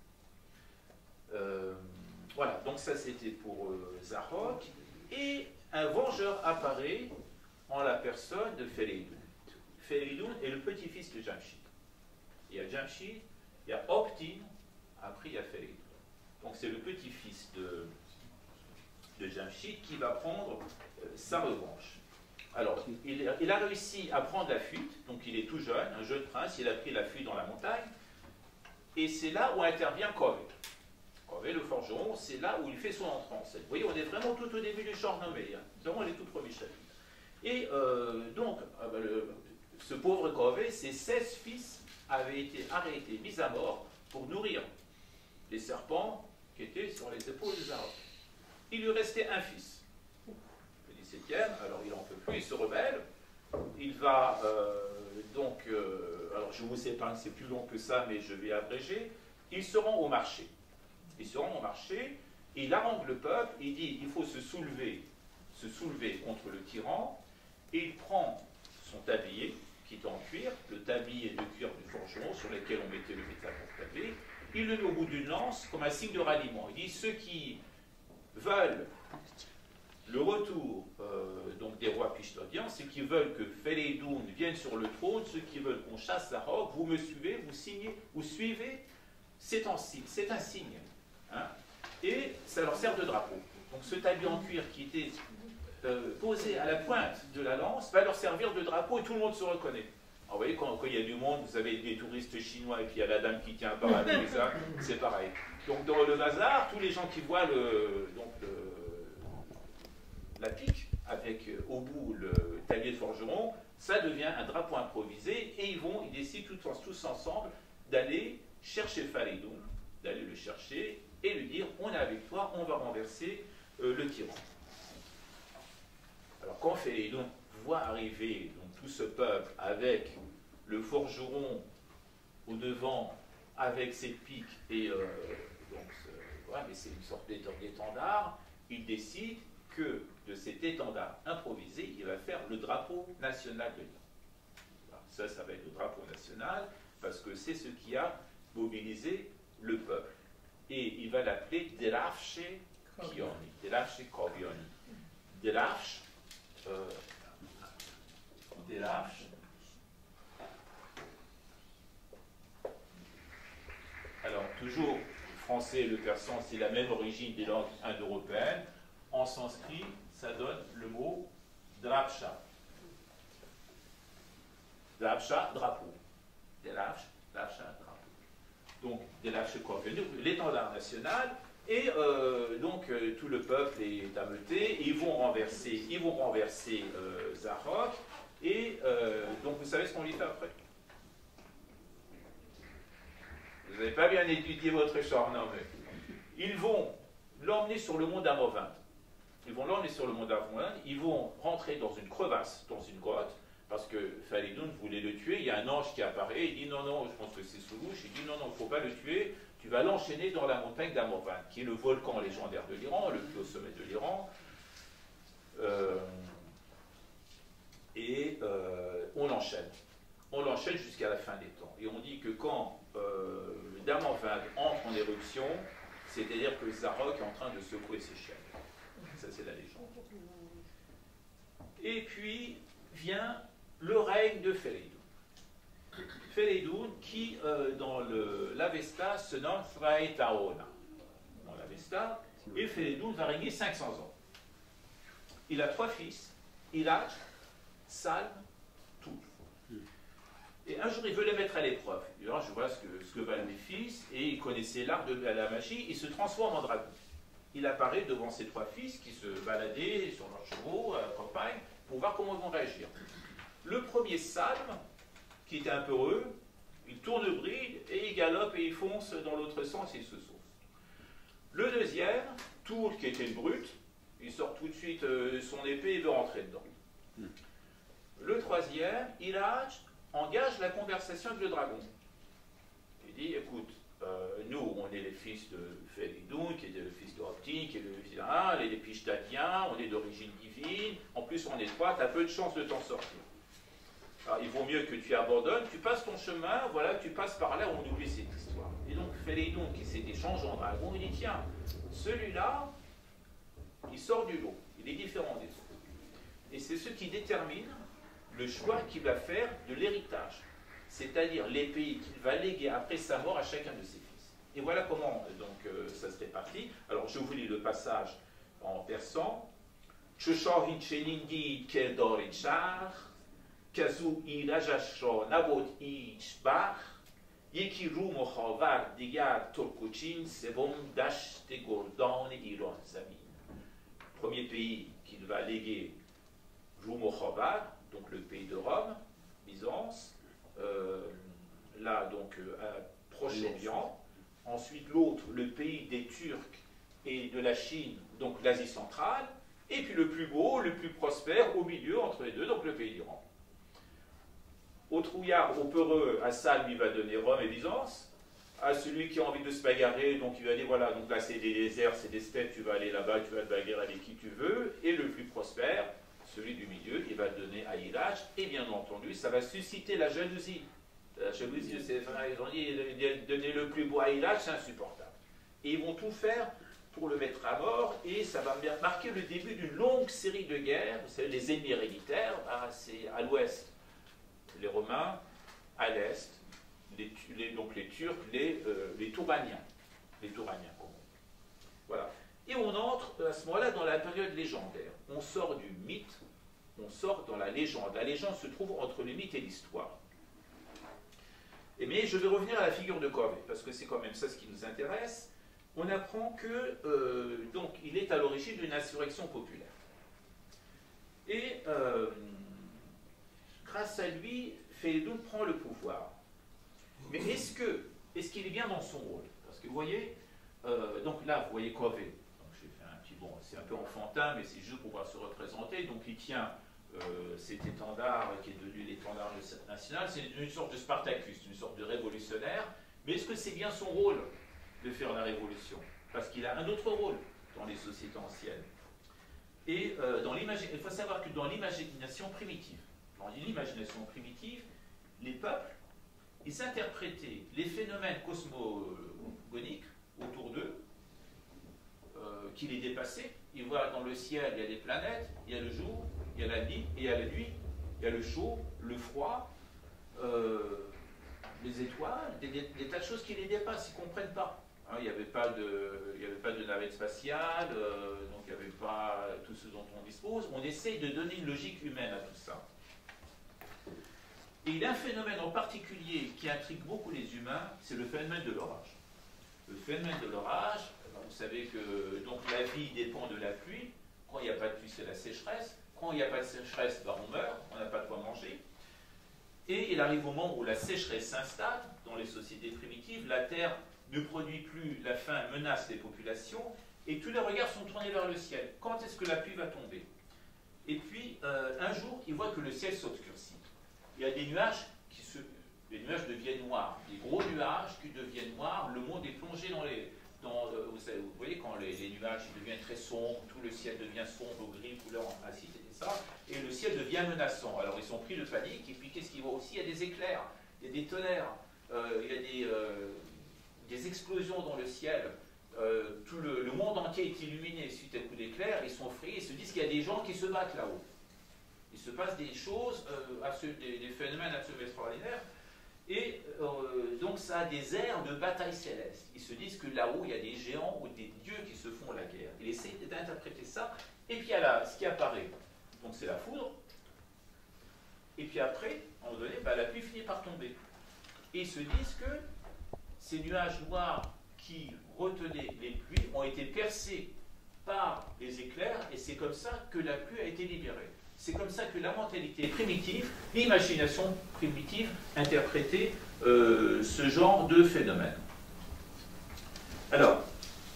Voilà, donc ça c'était pour Zarok. Et un vengeur apparaît en la personne de Feridoun. Feridoun est le petit-fils de Jamshid. Il y a Jamshid, il y a Optin, après il y a Feridoun. Donc c'est le petit-fils de Jamshid qui va prendre sa revanche. Alors, il a réussi à prendre la fuite, donc il est tout jeune, un jeune prince, il a pris la fuite dans la montagne, et c'est là où intervient Kové. Kové, le forgeron, c'est là où il fait son entrance. Vous voyez, on est vraiment tout au début du Shahnameh, hein, vraiment les tout premiers chapitres. Et donc, ce pauvre Kové, ses 16 fils avaient été arrêtés, mis à mort, pour nourrir les serpents qui étaient sur les épaules de Zarok. Il lui restait un fils. Le 17e, alors il n'en peut plus, il se rebelle. Il va alors je vous épargne, c'est plus long que ça, mais je vais abréger. Il se rend au marché. Il se rend au marché, et il harangue le peuple, il dit il faut se soulever contre le tyran, et il prend son tablier, qui est en cuir, le tablier de cuir du forgeron sur lequel on mettait le métal pour taper, il le met au bout d'une lance comme un signe de ralliement. Il dit ceux qui veulent le retour donc des rois pichtodiens, ceux qui veulent que Feridoun vienne sur le trône, ceux qui veulent qu'on chasse Zarok, vous me suivez, vous signez, vous suivez, c'est un signe. Hein, et ça leur sert de drapeau. Donc ce tablier en cuir qui était posé à la pointe de la lance va leur servir de drapeau et tout le monde se reconnaît. Alors, vous voyez, quand il y a du monde, vous avez des touristes chinois et puis il y a la dame qui tient un parapluie, ça, c'est pareil. Donc dans le bazar, tous les gens qui voient la pique avec au bout le tablier de forgeron, ça devient un drapeau improvisé et ils décident tous ensemble d'aller chercher Feridoun, d'aller le chercher et lui dire on est avec toi, on va renverser le tyran. Alors quand Feridoun voit arriver donc, tout ce peuple avec le forgeron au devant, avec ses piques et mais c'est une sorte d'étendard, il décide que de cet étendard improvisé, il va faire le drapeau national de l'Iran. Ça va être le drapeau national parce que c'est ce qui a mobilisé le peuple. Et il va l'appeler Derafche Kioni. Derafche Kobioni. Derafche. Alors, toujours, le français et le persan, c'est la même origine des langues indo-européennes. En sanskrit, ça donne le mot drapsha. Drapsha, drapeau. Drapsha, drapeau. Donc, l'étendard national, et tout le peuple est ameuté, ils vont renverser Zarok, et donc vous savez ce qu'on lui fait après? Vous n'avez pas bien étudié votre Shahnameh. Ils vont l'emmener sur le mont d'Amovin. Ils vont rentrer dans une crevasse, dans une grotte, Parce que Falidoun voulait le tuer, il y a un ange qui apparaît, il dit non, non, je pense que c'est Soulouche, il dit non, non, il ne faut pas le tuer, tu vas l'enchaîner dans la montagne d'Amovan, qui est le volcan légendaire de l'Iran, le plus haut sommet de l'Iran. On l'enchaîne. On l'enchaîne jusqu'à la fin des temps. Et on dit que quand Damavand entre en éruption, c'est-à-dire que Zarok est en train de secouer ses chaînes. Ça, c'est la légende. Et puis vient le règne de Felidoun. Felidoun qui, dans l'Avesta, se nomme Thraetaona. Dans l'Avesta, et Felidoun va régner 500 ans. Il a 3 fils, Ilaj, Salm, Toul. Et un jour, il veut les mettre à l'épreuve. Il dit, je vois ce que valent mes fils, et il connaissait l'art de la magie, il se transforme en dragon. Il apparaît devant ses 3 fils qui se baladaient sur leurs chevaux à la campagne pour voir comment ils vont réagir. Le premier, Salm, qui était un peu heureux, il tourne le bride et il galope et il fonce dans l'autre sens et il se sauve. Le deuxième, Toul, qui était une brute, il sort tout de suite son épée et veut rentrer dedans. Le troisième, Ilaj, engage la conversation avec le dragon. Il dit, écoute, nous, on est les fils de Felidoun, qui est le fils de Hopti, qui est le fils d'A, les Pishtadiens, on est d'origine divine, en plus on est 3, tu as peu de chances de t'en sortir. Alors, il vaut mieux que tu abandonnes, tu passes ton chemin, voilà, tu passes par là, on oublie cette histoire. Et donc Felidoun, qui s'était changé en dragon, il dit, tiens, celui-là, il sort du lot, il est différent des autres. Et c'est ce qui détermine le choix qu'il va faire de l'héritage, c'est-à-dire les pays qu'il va léguer après sa mort à chacun de ses fils. Et voilà comment donc, ça se répartit. Alors je vous lis le passage en persan. Chushohin cheningi kedorichar, kazu irajashro nabot ichbach, yekiru mohavar digar turkuchin sevom dash de gordan iran zamin. Premier pays qu'il va léguer Roumochovar, donc le pays de Rome, Byzance, là donc à Proche-Orient, ensuite l'autre, le pays des Turcs et de la Chine, donc l'Asie centrale, et puis le plus beau, le plus prospère, au milieu entre les deux, donc le pays d'Iran. Au trouillard, au peureux, à Salm, il va donner Rome et Byzance. À celui qui a envie de se bagarrer, donc il va dire voilà, donc là c'est des déserts, c'est des steppes, tu vas aller là-bas, tu vas te bagarrer avec qui tu veux, et le plus prospère, celui du milieu, il va donner à Ilaj, et bien entendu, ça va susciter la jalousie. La jalousie, c'est ils ont dit donner le plus beau à Ilaj, c'est insupportable. Et ils vont tout faire pour le mettre à mort, et ça va marquer le début d'une longue série de guerres. Vous savez, les ennemis héréditaires, c'est à l'ouest, les Romains, à l'est, donc les Turcs, les Touraniens. Les Touraniens, voilà. Et on entre à ce moment-là dans la période légendaire. On sort du mythe, on sort dans la légende. La légende se trouve entre le mythe et l'histoire. Mais je vais revenir à la figure de Kove, parce que c'est quand même ça ce qui nous intéresse. On apprend que donc il est à l'origine d'une insurrection populaire. Et grâce à lui, Felidoun prend le pouvoir. Mais est-ce qu'il est bien dans son rôle? Parce que vous voyez, donc là, vous voyez Kove. Donc j'ai fait un petit, bon, c'est un peu enfantin, mais c'est juste pour pouvoir se représenter. Donc il tient cet étendard qui est devenu l'étendard national. C'est une sorte de Spartacus, une sorte de révolutionnaire. Mais est-ce que c'est bien son rôle de faire la révolution? Parce qu'il a un autre rôle dans les sociétés anciennes. Et il faut savoir que dans l'imagination primitive, les peuples, ils interprétaient les phénomènes cosmogoniques autour d'eux, qui les dépassaient. Ils voient dans le ciel, il y a des planètes, il y a le jour, il y a la nuit, il y a la nuit, il y a le chaud, le froid, les étoiles, des tas de choses qui les dépassent, ils ne comprennent pas. Hein, il n'y avait pas de navette spatiale, donc il n'y avait pas tout ce dont on dispose. On essaye de donner une logique humaine à tout ça. Et il y a un phénomène en particulier qui intrigue beaucoup les humains, c'est le phénomène de l'orage. Le phénomène de l'orage, vous savez que donc, la vie dépend de la pluie. Quand il n'y a pas de pluie, c'est la sécheresse. Quand il n'y a pas de sécheresse, ben, on meurt, on n'a pas de quoi manger. Et il arrive au moment où la sécheresse s'installe dans les sociétés primitives, la terre ne produit plus, la faim menace les populations, et tous les regards sont tournés vers le ciel. Quand est-ce que la pluie va tomber? Et puis, un jour, il voit que le ciel s'obscurcit. Il y a des nuages les nuages deviennent noirs, des gros nuages qui deviennent noirs, le monde est plongé dans les... vous voyez, quand les nuages deviennent très sombres, tout le ciel devient sombre, gris, couleur acide, et ça, et le ciel devient menaçant. Alors ils sont pris de panique, et puis qu'est-ce qu'ils voient aussi? Il y a des éclairs, il y a des tonnerres, il y a des explosions dans le ciel. Tout le monde entier est illuminé suite à coup d'éclairs, ils sont effrayés, ils se disent qu'il y a des gens qui se battent là-haut. Il se passe des choses, des phénomènes absolument extraordinaires, et donc ça a des airs de bataille céleste. Ils se disent que là-haut, il y a des géants ou des dieux qui se font la guerre. Ils essayent d'interpréter ça, et puis il y a ce qui apparaît. Donc c'est la foudre, et puis après, à un moment donné, la pluie finit par tomber. Et ils se disent que ces nuages noirs qui retenaient les pluies ont été percés par les éclairs, et c'est comme ça que la pluie a été libérée. C'est comme ça que la mentalité primitive, l'imagination primitive interprétait ce genre de phénomène. Alors,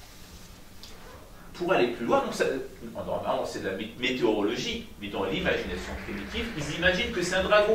pour aller plus loin, normalement c'est de la météorologie, mais dans l'imagination primitive, ils imaginent que c'est un dragon.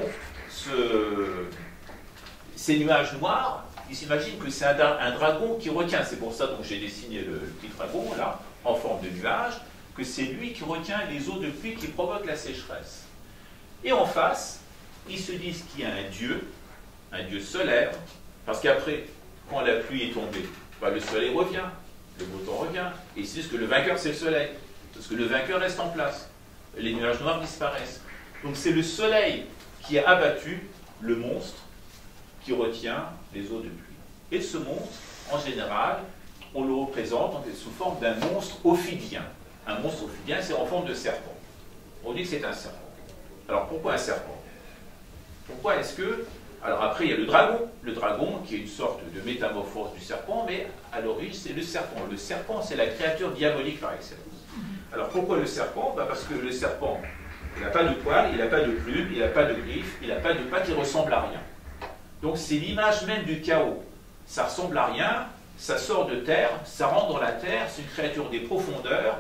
Ces nuages noirs, ils s'imaginent que c'est un dragon qui retient. C'est pour ça que j'ai dessiné le petit dragon, là, en forme de nuage, que c'est lui qui retient les eaux de pluie qui provoquent la sécheresse. Et en face, ils se disent qu'il y a un dieu solaire, parce qu'après, quand la pluie est tombée, le soleil revient, le beau temps revient, et ils se disent que le vainqueur c'est le soleil, parce que le vainqueur reste en place, les nuages noirs disparaissent. Donc c'est le soleil qui a abattu le monstre qui retient les eaux de pluie. Et ce monstre, en général, on le représente sous forme d'un monstre ophidien. Un monstre ophidien, c'est en forme de serpent. On dit que c'est un serpent. Alors pourquoi un serpent? Pourquoi est-ce que... Alors après, il y a le dragon qui est une sorte de métamorphose du serpent, mais à l'origine, c'est le serpent. Le serpent, c'est la créature diabolique par excellence. Alors pourquoi le serpent? Parce que le serpent, il n'a pas de poils, il n'a pas de plumes, il n'a pas de griffes, il n'a pas de pattes, il ne ressemble à rien. Donc c'est l'image même du chaos. Ça ressemble à rien, ça sort de terre, ça rentre dans la terre, c'est une créature des profondeurs,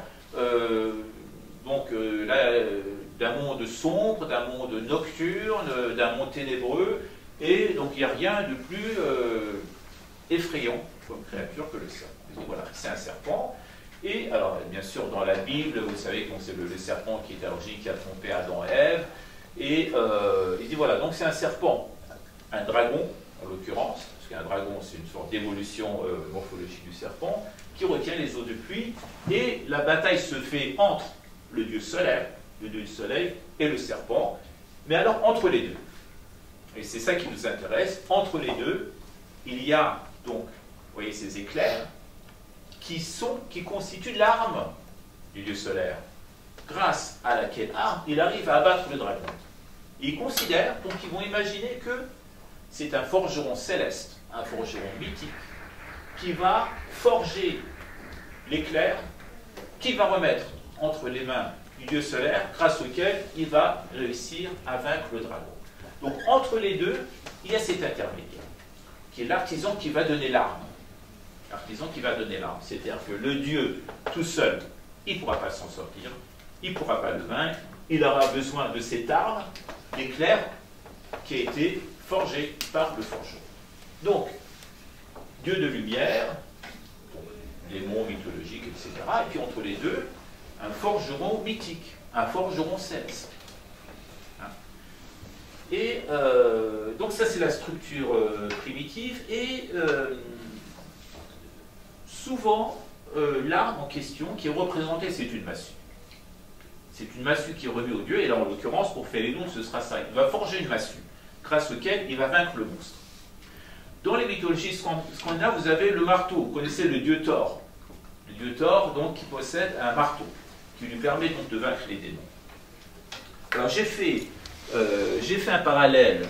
d'un monde sombre, d'un monde nocturne, d'un monde ténébreux, et donc il n'y a rien de plus effrayant comme créature que le serpent. Voilà, c'est un serpent. Et alors, bien sûr, dans la Bible, vous savez que c'est le serpent qui est à l'origine, qui a trompé Adam et Ève. Et il dit voilà, donc c'est un serpent, un dragon, en l'occurrence, parce qu'un dragon, c'est une sorte d'évolution morphologique du serpent, qui retient les eaux de pluie. Et la bataille se fait entre le dieu solaire, le dieu du soleil, et le serpent. Mais alors, entre les deux. Et c'est ça qui nous intéresse. Entre les deux, il y a donc, vous voyez, ces éclairs qui constituent l'arme du dieu solaire, grâce à laquelle il arrive à abattre le dragon. Ils considèrent, donc ils vont imaginer que c'est un forgeron céleste, un forgeron mythique, qui va forger l'éclair, qui va remettre entre les mains du dieu solaire, grâce auquel il va réussir à vaincre le dragon. Donc entre les deux, il y a cet intermédiaire, qui est l'artisan qui va donner l'arme. L'artisan qui va donner l'arme. C'est-à-dire que le dieu, tout seul, il ne pourra pas s'en sortir, il ne pourra pas le vaincre, il aura besoin de cette arme, l'éclair, qui a été forgé par le forgeron. Donc, dieu de lumière, démon mythologique, etc. Et puis entre les deux, un forgeron mythique, un forgeron céleste. Et donc ça c'est la structure primitive, et souvent l'arme en question qui est représentée, c'est une massue. C'est une massue qui est remise au dieu, et là en l'occurrence pour Félénon ce sera ça. Il va forger une massue, grâce auquel il va vaincre le monstre. Dans les mythologies scandinaves, vous avez le marteau, vous connaissez le dieu Thor. Le dieu Thor donc qui possède un marteau, qui lui permet donc de vaincre les démons. Alors j'ai fait un parallèle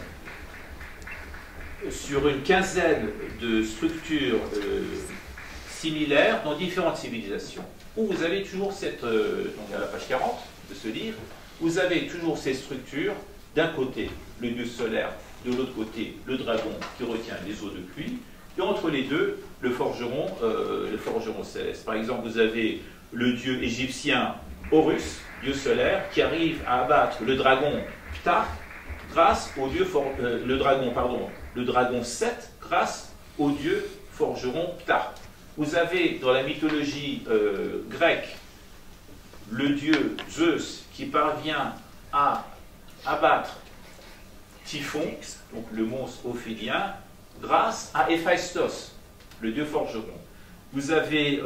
sur une quinzaine de structures similaires dans différentes civilisations, où vous avez toujours cette, donc à la page 40 de ce livre, vous avez toujours ces structures, d'un côté le dieu solaire, de l'autre côté le dragon qui retient les eaux de pluie, et entre les deux le forgeron céleste. Par exemple, vous avez le dieu égyptien Horus, dieu solaire, qui arrive à abattre le dragon Ptah grâce au dieu le dragon Seth grâce au dieu forgeron Ptah. Vous avez dans la mythologie grecque le dieu Zeus qui parvient à abattre Typhon, donc le monstre ophidien, grâce à Héphaïstos, le dieu forgeron. Vous avez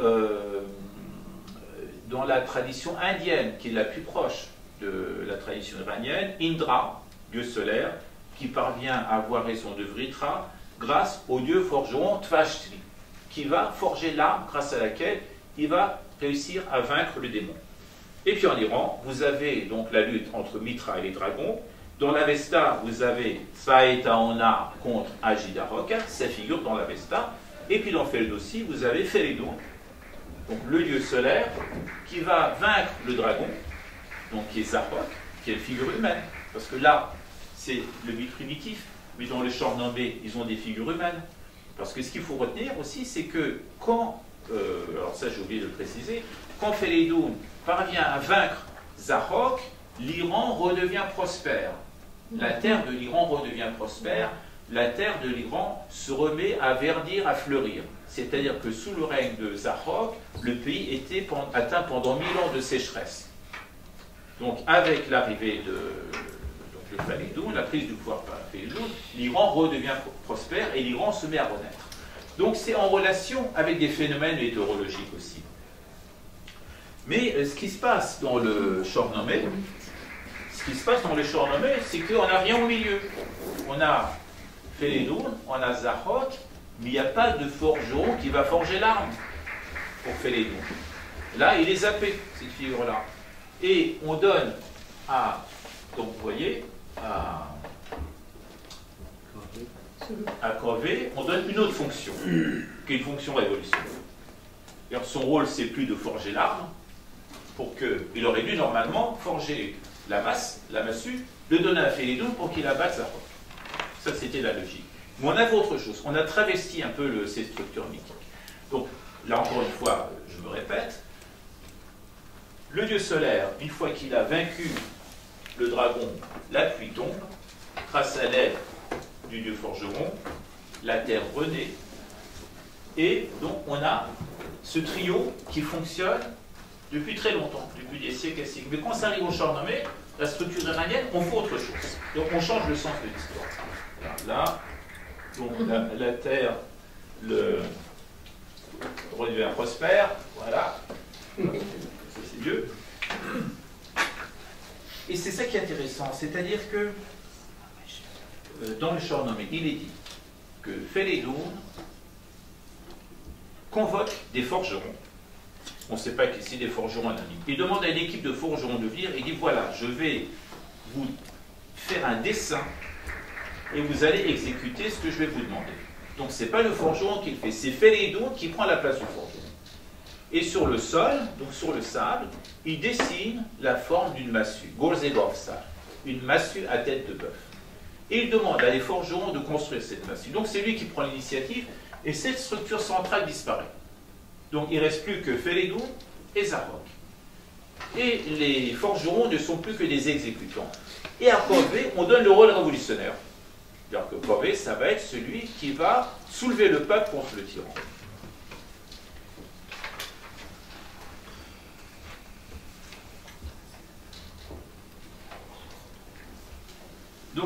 dans la tradition indienne, qui est la plus proche de la tradition iranienne, Indra, dieu solaire, qui parvient à avoir raison de Vritra grâce au dieu forgeron Tvashtri, qui va forger l'arme grâce à laquelle il va réussir à vaincre le démon. Et puis en Iran, vous avez donc la lutte entre Mitra et les dragons. Dans l'Avesta, vous avez Saetaona contre Ajidaroka, ça figure dans l'Avesta. Et puis dans Feldossi, vous avez Feridun, donc le dieu solaire, qui va vaincre le dragon, donc qui est Zarok, qui est une figure humaine. Parce que là, c'est le mythe primitif, mais dans le Shahnameh, ils ont des figures humaines. Parce que ce qu'il faut retenir aussi, c'est que quand, alors ça j'ai oublié de le préciser, quand Feridun parvient à vaincre Zarok, l'Iran redevient prospère. La terre de l'Iran redevient prospère, la terre de l'Iran se remet à verdir, à fleurir. C'est-à-dire que sous le règne de Zarok, le pays était atteint pendant 1000 ans de sécheresse. Donc avec l'arrivée de Feridun, la prise du pouvoir par Feridun, l'Iran redevient prospère et l'Iran se met à renaître. Donc c'est en relation avec des phénomènes météorologiques aussi. Mais ce qui se passe dans le Shahnameh, c'est qu'on n'a rien au milieu. On a Feridun, on a Zarok, mais il n'y a pas de forgeron qui va forger l'arme pour Feridun. Là, il est zappé, cette figure-là. Et on donne à, donc vous voyez, à Corvée, on donne une autre fonction, qui est une fonction révolutionnaire. Alors, son rôle, c'est plus de forger l'arme, il aurait dû normalement forger la massue, le donner à Feridun pour qu'il abatte Zarok. Ça, c'était la logique. Mais on avait autre chose. On a travesti un peu ces structures mythiques. Donc, là encore une fois, je me répète, le dieu solaire, une fois qu'il a vaincu le dragon, la pluie tombe, grâce à l'aide du dieu forgeron, la terre renaît, et donc on a ce trio qui fonctionne depuis très longtemps, depuis des siècles et siècles. Mais quand ça arrive au Shahnameh, la structure iranienne, on fait autre chose. Donc on change le sens de l'histoire. Là, donc la terre redevient prospère, voilà. Ça c'est Dieu. Et c'est ça qui est intéressant, c'est-à-dire que dans le Shahnameh, il est dit que Feridun convoque des forgerons. On ne sait pas qui c'est, des forgerons anonymes. Il demande à une équipe de forgerons de venir et dit voilà, je vais vous faire un dessin et vous allez exécuter ce que je vais vous demander. Donc ce n'est pas le forgeron qui le fait, c'est Feridun qui prend la place du forgeron. Et sur le sol, donc sur le sable, il dessine la forme d'une massue, Gorzegorsa, une massue à tête de bœuf. Et il demande à les forgerons de construire cette massue. Donc c'est lui qui prend l'initiative et cette structure centrale disparaît. Donc il ne reste plus que Feridun et Zarok. Et les forgerons ne sont plus que des exécutants. Et à Corvée, on donne le rôle révolutionnaire. C'est-à-dire que Corvée, ça va être celui qui va soulever le peuple contre le tyran. Donc,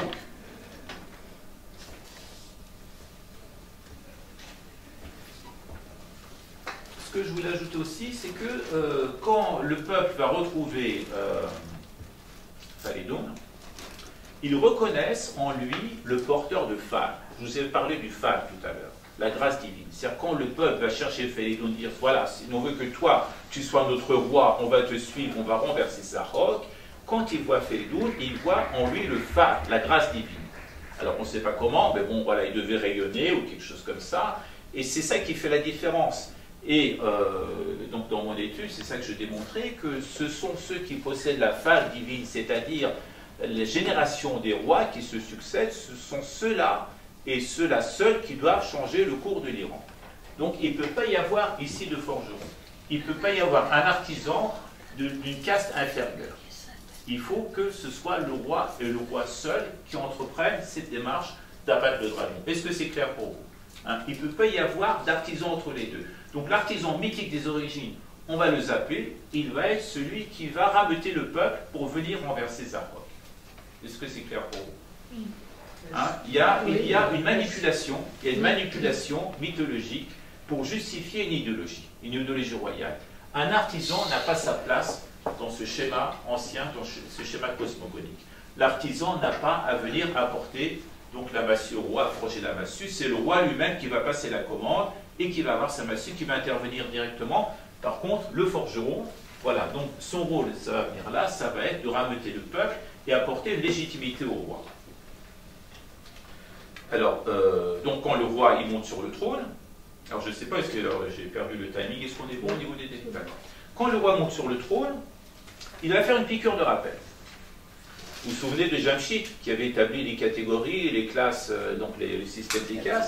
ce que je voulais ajouter aussi, c'est que quand le peuple va retrouver Feridun, ils reconnaissent en lui le porteur de Fal. Je vous ai parlé du Fal tout à l'heure, la grâce divine. C'est-à-dire quand le peuple va chercher Feridun, dire voilà, si on veut que toi, tu sois notre roi, on va te suivre, on va renverser Zarok. Quand il voit Feridun, il voit en lui le Fal, la grâce divine. Alors on ne sait pas comment, mais bon, voilà, il devait rayonner ou quelque chose comme ça. Et c'est ça qui fait la différence. Et donc dans mon étude, c'est ça que je démontrais, que ce sont ceux qui possèdent la Fal divine, c'est-à-dire les générations des rois qui se succèdent, ce sont ceux-là et ceux-là seuls qui doivent changer le cours de l'Iran. Donc il ne peut pas y avoir ici de forgeron. Il ne peut pas y avoir un artisan d'une caste inférieure. Il faut que ce soit le roi et le roi seul qui entreprennent cette démarche d'abattre le dragon. Est-ce que c'est clair pour vous? Hein, il ne peut pas y avoir d'artisan entre les deux. Donc l'artisan mythique des origines, on va le zapper, il va être celui qui va rameuter le peuple pour venir renverser Zarok. Est-ce que c'est clair pour vous? Hein, il y a une manipulation, mythologique pour justifier une idéologie royale. Un artisan n'a pas sa place dans ce schéma ancien, dans ce schéma cosmogonique. L'artisan n'a pas à venir apporter donc la massue au roi, approcher la massue. C'est le roi lui-même qui va passer la commande et qui va avoir sa massue, qui va intervenir directement. Par contre, le forgeron, voilà, donc son rôle, ça va venir là, ça va être de rameuter le peuple et apporter une légitimité au roi. Alors, donc quand le roi il monte sur le trône, alors je ne sais pas, est-ce que j'ai perdu le timing, est-ce qu'on est bon au niveau des détails? Quand le roi monte sur le trône, il va faire une piqûre de rappel. Vous vous souvenez de Jamshid qui avait établi les catégories, les classes, donc le système des classes.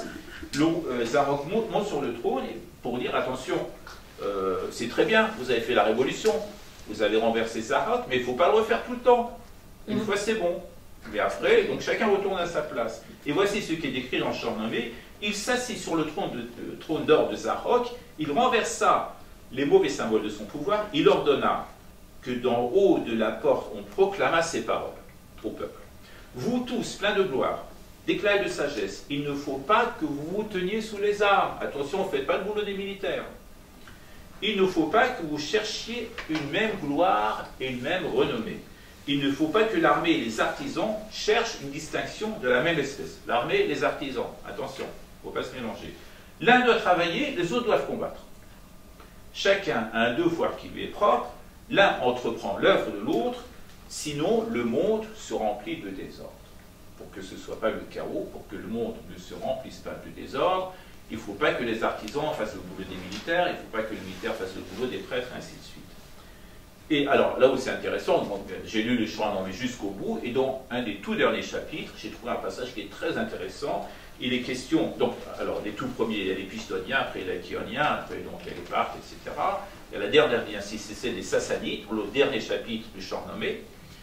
Zarok monte sur le trône pour dire attention, c'est très bien, vous avez fait la révolution, vous avez renversé Zarok, mais il ne faut pas le refaire tout le temps. Une fois c'est bon. Mais après, donc chacun retourne à sa place. Et voici ce qui est décrit dans Shahnameh. Il s'assit sur le trône d'or de Zarok, il renversa les mauvais symboles de son pouvoir, il ordonna que d'en haut de la porte on proclama ces paroles au peuple. Vous tous, pleins de gloire, d'éclat et de sagesse, il ne faut pas que vous vous teniez sous les armes. Attention, ne faites pas le boulot des militaires. Il ne faut pas que vous cherchiez une même gloire et une même renommée. Il ne faut pas que l'armée et les artisans cherchent une distinction de la même espèce. L'armée et les artisans, attention, il ne faut pas se mélanger. L'un doit travailler, les autres doivent combattre. Chacun a un devoir qui lui est propre, l'un entreprend l'œuvre de l'autre, sinon le monde se remplit de désordre. Pour que ce ne soit pas le chaos, pour que le monde ne se remplisse pas de désordre, il ne faut pas que les artisans fassent le boulot des militaires, il ne faut pas que les militaires fassent le boulot des prêtres, ainsi de suite. Et alors, là où c'est intéressant, j'ai lu le Shahnameh jusqu'au bout, et dans un des tout derniers chapitres, j'ai trouvé un passage qui est très intéressant. Il est question, donc, alors les tout premiers, il y a les Pistoniens, après il y a les Kioniens, après donc il y a les Parthes, etc. Il y a la dernière, ainsi c'est celle des Sassanides, le dernier chapitre du Shahnameh.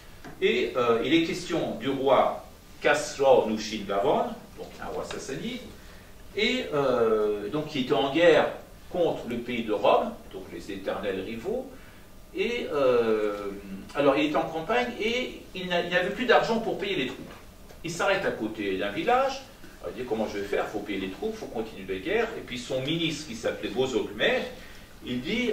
Et il est question du roi Khasro-Nushin-Gavon, donc un roi sassanide, et donc qui était en guerre contre le pays de Rome, donc les éternels rivaux. Et alors il est en campagne et il n'avait plus d'argent pour payer les troupes. Il s'arrête à côté d'un village, il dit comment je vais faire, il faut payer les troupes, il faut continuer la guerre. Et puis son ministre qui s'appelait Bozokmer, il dit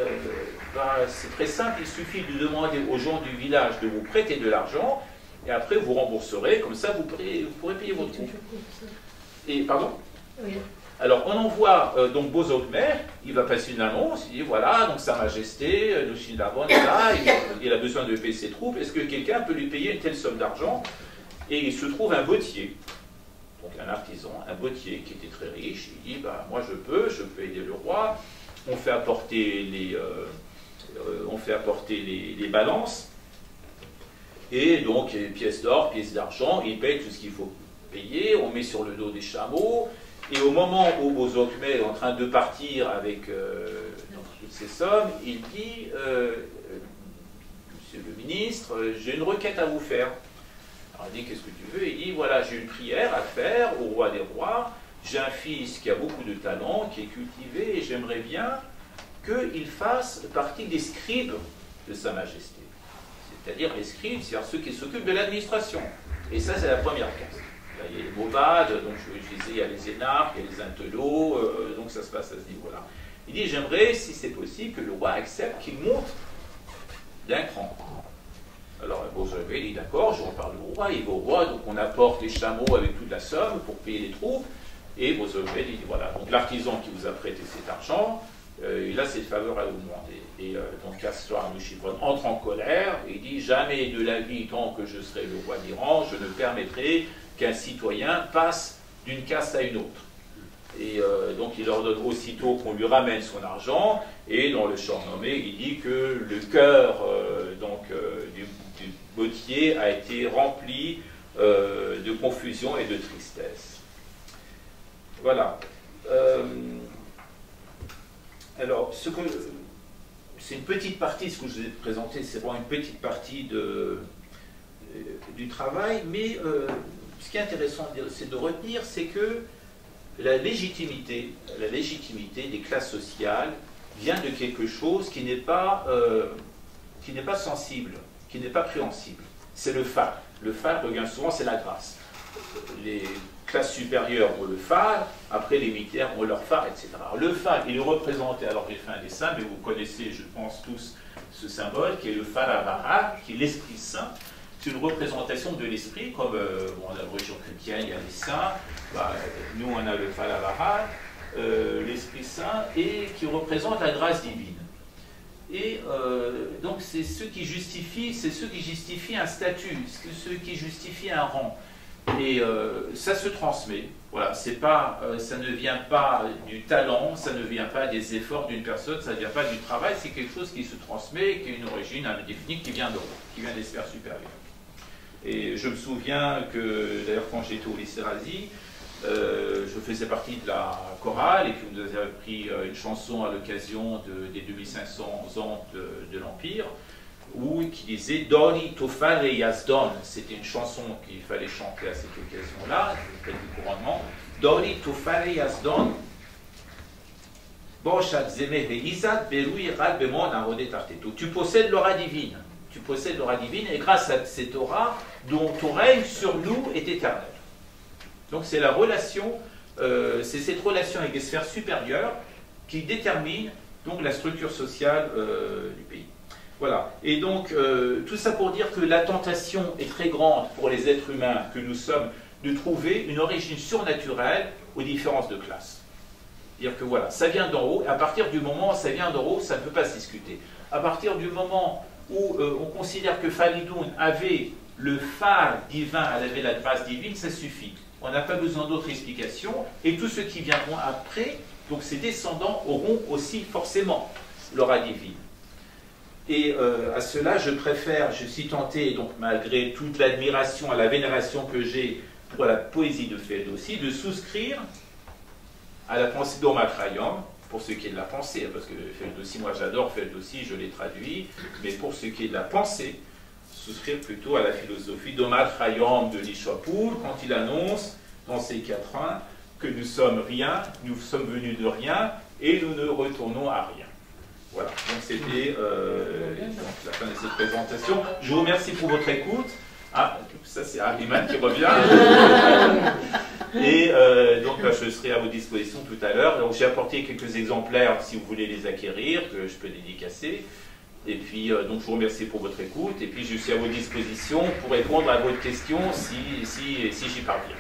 c'est très simple, il suffit de demander aux gens du village de vous prêter de l'argent et après vous rembourserez, comme ça vous pourrez payer vos troupes. Et pardon? Oui. Alors, on envoie donc Bozokmer, il va passer une annonce, il dit voilà, donc Sa Majesté, Nushin-Gavon est là, il a besoin de payer ses troupes, est-ce que quelqu'un peut lui payer une telle somme d'argent? Et il se trouve un bottier, donc un artisan, un bottier qui était très riche, il dit moi je peux aider le roi, on fait apporter les balances, et donc pièces d'or, pièces d'argent, il paye tout ce qu'il faut payer, on met sur le dos des chameaux. Et au moment où Bozokmer est en train de partir avec toutes ces sommes, il dit Monsieur le ministre, j'ai une requête à vous faire. Alors il dit qu'est-ce que tu veux? Il dit voilà, j'ai une prière à faire au roi des rois. J'ai un fils qui a beaucoup de talent, qui est cultivé, et j'aimerais bien qu'il fasse partie des scribes de Sa Majesté. C'est-à-dire les scribes, c'est-à-dire ceux qui s'occupent de l'administration. Et ça, c'est la première case. Il y a les Mobades, donc je disais, il y a les énarques, il y a les intellos, donc ça se passe à ce niveau-là. Il dit, j'aimerais, si c'est possible, que le roi accepte qu'il monte d'un cran. Alors Bozokmer dit, d'accord, je reparle au roi, il va au roi, donc on apporte les chameaux avec toute la somme pour payer les troupes, et Bozokmer dit, voilà, donc l'artisan qui vous a prêté cet argent, il a cette faveur à vous demander. Et donc Khasro-Nushin-Gavon entre en colère, et il dit, jamais de la vie, tant que je serai le roi d'Iran, je ne permettrai qu'un citoyen passe d'une caste à une autre. Et donc il ordonne aussitôt qu'on lui ramène son argent, et dans le Shahnameh, il dit que le cœur du bottier a été rempli de confusion et de tristesse. Voilà. Alors, c'est une petite partie, ce que je vous ai présenté, c'est vraiment une petite partie du travail, mais ce qui est intéressant de retenir, c'est que la légitimité des classes sociales vient de quelque chose qui n'est pas sensible, qui n'est pas préhensible. C'est le phare. Le phare, bien souvent, c'est la grâce. Les classes supérieures ont le phare, après les militaires ont leur phare, etc. Alors, le phare, il est représenté, alors j'ai fait un dessin, mais vous connaissez, je pense tous, ce symbole, qui est le phare Avara, qui est l'Esprit Saint. C'est une représentation de l'esprit, comme dans la religion chrétienne, il y a les saints, nous on a le phare Avara, l'Esprit Saint, et qui représente la grâce divine. Et donc c'est ce qui justifie un statut, ce qui justifie un rang. Et ça se transmet. Voilà, ça ne vient pas du talent, ça ne vient pas des efforts d'une personne, ça ne vient pas du travail, c'est quelque chose qui se transmet, qui a une origine indéfinie, qui vient d'en haut, qui vient des sphères supérieures. Et je me souviens que, d'ailleurs, quand j'étais au lycée Razi, je faisais partie de la chorale, et puis vous avez appris une chanson à l'occasion des 2500 ans de l'Empire, qui disait « Doni tofare yazdon ». C'était une chanson qu'il fallait chanter à cette occasion-là, je fais du couronnement. « Doni tofare yazdon ». Tu possèdes l'aura divine. Tu possèdes l'aura divine, et grâce à cette aura, dont ton règne sur nous est éternel. Donc c'est la relation, c'est cette relation avec les sphères supérieures qui détermine donc la structure sociale du pays. Voilà. Et donc tout ça pour dire que la tentation est très grande pour les êtres humains que nous sommes de trouver une origine surnaturelle aux différences de classe. C'est-à-dire que voilà, ça vient d'en haut, et à partir du moment où ça vient d'en haut, ça ne peut pas se discuter. À partir du moment où on considère que Faridoun avait le phare divin, elle avait la grâce divine, ça suffit. On n'a pas besoin d'autres explications, et tous ceux qui viendront après, donc ses descendants, auront aussi forcément l'aura divine. Et à cela, je suis tenté, donc malgré toute l'admiration et la vénération que j'ai pour la poésie de Ferdowsi, de souscrire à la pensée d'Omar Khayyam, pour ce qui est de la pensée, parce que Ferdowsi, moi j'adore Ferdowsi, je l'ai traduit, mais pour ce qui est de la pensée, souscrire plutôt à la philosophie d'Omar Khayyam de Nishapur, quand il annonce dans ses quatrains que nous sommes rien, nous sommes venus de rien, et nous ne retournons à rien. Voilà, donc c'était la fin de cette présentation. Je vous remercie pour votre écoute. Ah, ça c'est Ariman qui revient. Et donc là, je serai à vos dispositions tout à l'heure. Donc j'ai apporté quelques exemplaires si vous voulez les acquérir, que je peux dédicacer. Et puis donc je vous remercie pour votre écoute. Et puis je suis à vos dispositions pour répondre à vos questions si j'y parviens.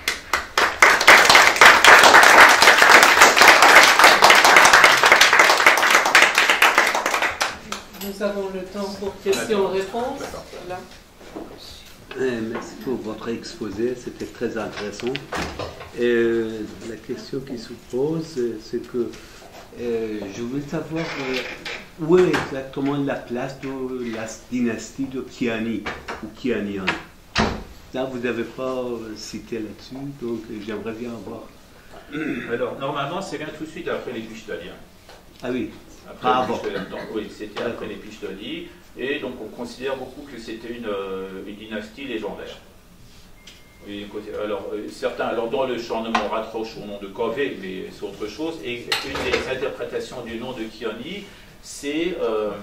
Nous avons le temps pour questions-réponses. Voilà. Merci pour votre exposé, c'était très intéressant. La question qui se pose, c'est que je veux savoir où est exactement la place de la dynastie de Kiani ou Kianian. Là, vous n'avez pas cité là-dessus, donc j'aimerais bien avoir. Alors, normalement, c'est bien tout de suite après les Pichdaliens. Ah oui. Oui, c'était après les Pichdali, et donc on considère beaucoup que c'était une dynastie légendaire. Oui, alors, certains, alors dans le charnement, raccrochent au nom de Kové, mais c'est autre chose, et une des interprétations du nom de Kiani, c'est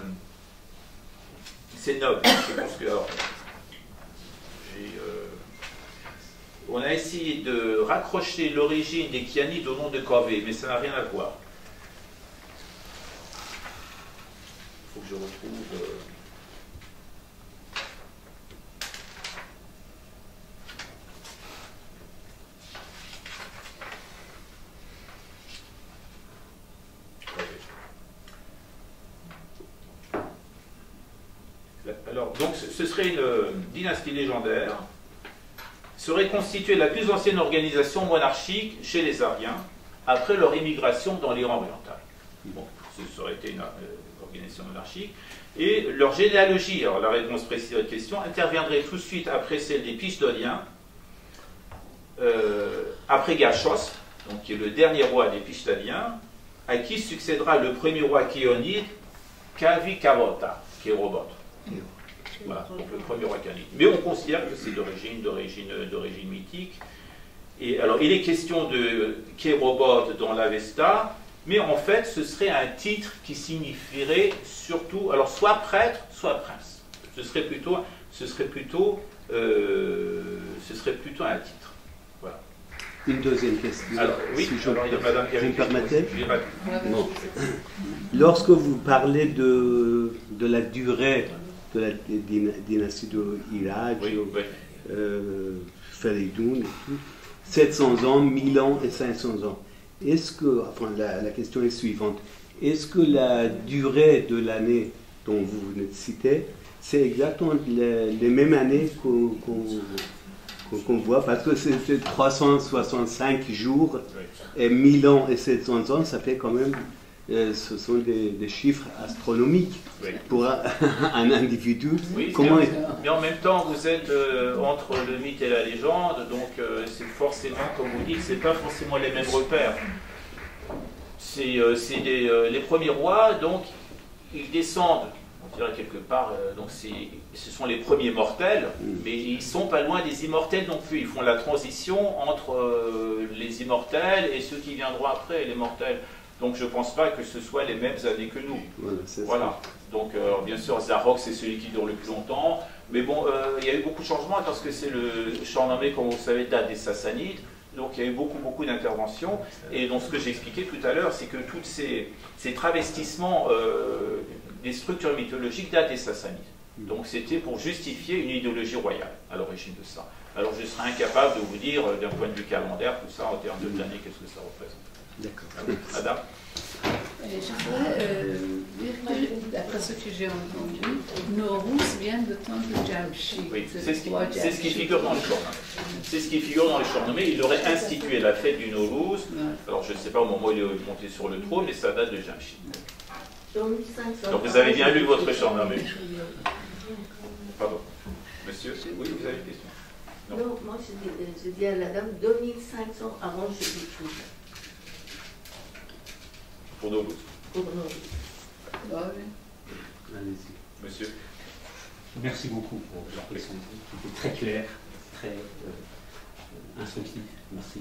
noble. Je pense que, alors, on a essayé de raccrocher l'origine des Kianides au nom de Kové, mais ça n'a rien à voir. Il faut que je retrouve... Alors, donc, ce serait une dynastie légendaire, serait constituée de la plus ancienne organisation monarchique chez les Aryens, après leur immigration dans l'Iran oriental. Bon, ça aurait été une organisation monarchique. Et leur généalogie, alors la réponse précise à votre question, interviendrait tout de suite après celle des Pichdoliens, après Gachos, donc qui est le dernier roi des Pichdoliens, à qui succédera le premier roi Kéonide, Kavi Kavota, qui est robot. Voilà, donc le premier roi canide. Mais on considère que c'est d'origine mythique. Et alors, il est question de Kérobot dans l'Avesta, mais en fait, ce serait un titre qui signifierait surtout, alors soit prêtre, soit prince. Ce serait plutôt un titre. Voilà. Une deuxième question. Alors, oui, si alors, il y a madame qui avait vous me permettez? Bon. Lorsque vous parlez de la durée de la dynastie d'Irak, oui, oui. Feridoun et tout, 700 ans, 1000 ans et 500 ans. Est-ce que, enfin la question est suivante, est-ce que la durée de l'année dont vous venez de citer, c'est exactement les mêmes années qu'on voit, parce que c'est 365 jours et 1000 ans et 700 ans, ça fait quand même, ce sont des chiffres astronomiques pour un individu. Oui, comment mais en même temps, vous êtes entre le mythe et la légende, donc c'est forcément, comme vous dites, c'est pas forcément les mêmes repères. C'est les premiers rois, donc ils descendent, on dirait quelque part, donc ce sont les premiers mortels, mais ils sont pas loin des immortels non plus. Ils font la transition entre les immortels et ceux qui viendront après, les mortels. Donc je ne pense pas que ce soit les mêmes années que nous. Voilà. Donc bien sûr, Zarok, c'est celui qui dure le plus longtemps. Mais bon, il y a eu beaucoup de changements parce que c'est le Shahnameh, comme vous savez, date des Sassanides. Donc il y a eu beaucoup d'interventions. Et donc ce que j'expliquais tout à l'heure, c'est que tous ces travestissements des structures mythologiques datent des Sassanides. Donc c'était pour justifier une idéologie royale à l'origine de ça. Alors je serais incapable de vous dire, d'un point de vue calendaire, tout ça en termes d'années, qu'est-ce que ça représente. D'accord. Madame? Je voudrais dire que, d'après ce que j'ai entendu, Nowruz vient de temps de Jamshid. Oui, c'est ce qui figure dans les Shahnameh. C'est ce qui figure dans les Shahnameh. Il aurait institué la fête du Nowruz. Alors je ne sais pas au moment où il est monté sur le trône, mais ça date de Jamshid. Donc vous avez bien lu votre Shahnameh. Pardon. Monsieur? Oui, vous avez une question? Non, moi je dis à la dame 2500 avant Jésus-Christ. Pour Nowruz. Pour Nowruz. Allez-y. Monsieur? Merci beaucoup pour la question. C'était très clair, très instructif. Merci.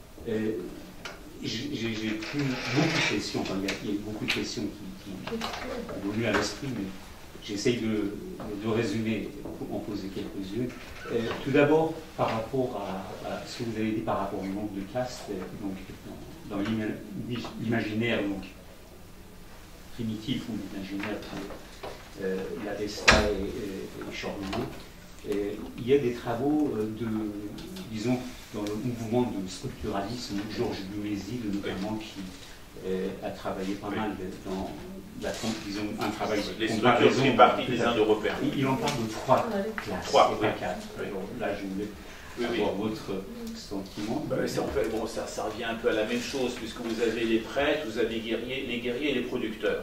J'ai pris beaucoup de questions. Enfin, il y a eu beaucoup de questions qui m'ont venu à l'esprit, mais j'essaye de résumer, en poser quelques-unes. Tout d'abord, par rapport à ce que vous avez dit par rapport au nombre de castes, donc, dans l'imaginaire primitif ou l'imaginaire l'Avesta et Shahnameh, il y a des travaux disons, dans le mouvement de structuralisme, Georges Dumézil notamment, qui a travaillé pas mal dans disons, un travail de les structures triparties des Indo-Européens. Il en parle de 3 classes, 3, et pas 4. Bon, là, je voulais avoir votre sentiment. En fait, bon, ça revient un peu à la même chose, puisque vous avez les prêtres, vous avez les guerriers et les producteurs.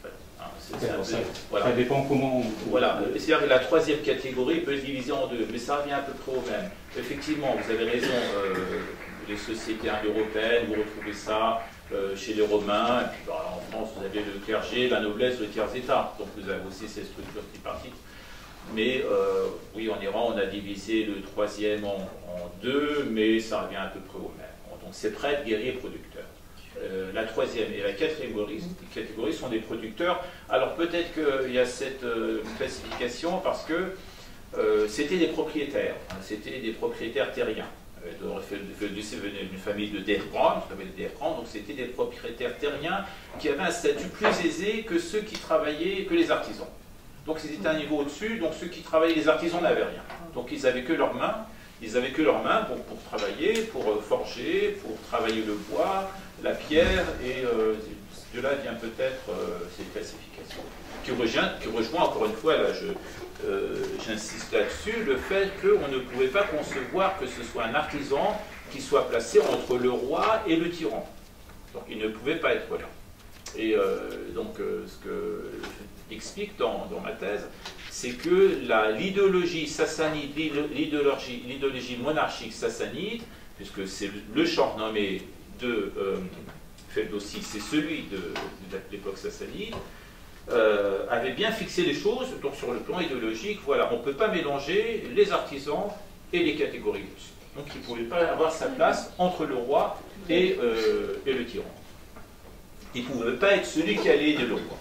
Ça dépend comment... Voilà, c'est-à-dire que la troisième catégorie peut se diviser en deux, mais ça revient à peu près au même. Effectivement, vous avez raison, les sociétés indo-européennes, vous retrouvez ça chez les Romains, et puis en France, vous avez le clergé, la noblesse, le tiers-état. Donc vous avez aussi ces structures tripartites. Mais oui, en Iran, on a divisé le troisième en deux, mais ça revient à peu près au même. Donc c'est prêtre, guerrier, producteur. La troisième et la quatrième catégorie sont des producteurs. Alors peut-être qu'il y a cette classification parce que c'était des propriétaires, c'était des propriétaires terriens. Venait d'une famille de Derbrand, donc c'était des propriétaires terriens qui avaient un statut plus aisé que ceux qui travaillaient, que les artisans. Donc c'était un niveau au-dessus, donc ceux qui travaillaient, les artisans n'avaient rien. Donc ils n'avaient que leurs mains. Ils n'avaient que leurs mains pour travailler, pour forger, pour travailler le bois, la pierre, et de là vient peut-être cette classification. Qui rejoint encore une fois, là j'insiste là-dessus, le fait qu'on ne pouvait pas concevoir que ce soit un artisan qui soit placé entre le roi et le tyran. Donc il ne pouvait pas être là. Et donc ce que j'explique dans ma thèse, c'est que l'idéologie sassanide, l'idéologie monarchique sassanide, puisque c'est le Shahnameh de Ferdowsi, c'est celui de l'époque sassanide, avait bien fixé les choses. Donc sur le plan idéologique, voilà, on ne peut pas mélanger les artisans et les catégories. Donc il ne pouvait pas avoir sa place entre le roi et le tyran. Il ne pouvait pas être celui qui allait aider le roi.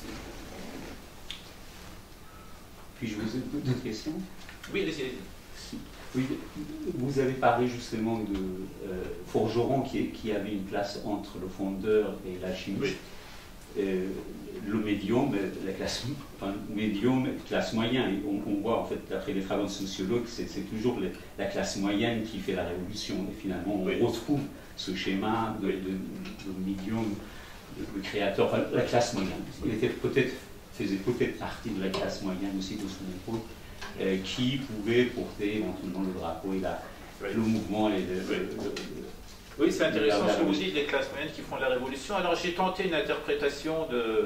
Puis-je vous poser d'autres questions? Oui, allez-y. Oui, vous avez parlé justement de forgeron qui avait une place entre le fondeur et l'alchimiste. Oui. Le médium, la classe, enfin, médium, classe moyenne. On voit en fait, d'après les travaux de sociologues, c'est toujours la classe moyenne qui fait la révolution. Et finalement, on retrouve ce schéma de médium, de créateur, enfin, la classe moyenne. Il faisait peut-être partie de la classe moyenne aussi de son époque. Qui pouvait porter éventuellement le drapeau et le mouvement. Oui, c'est intéressant ce que vous dites, les classes moyennes qui font la révolution. Alors j'ai tenté une interprétation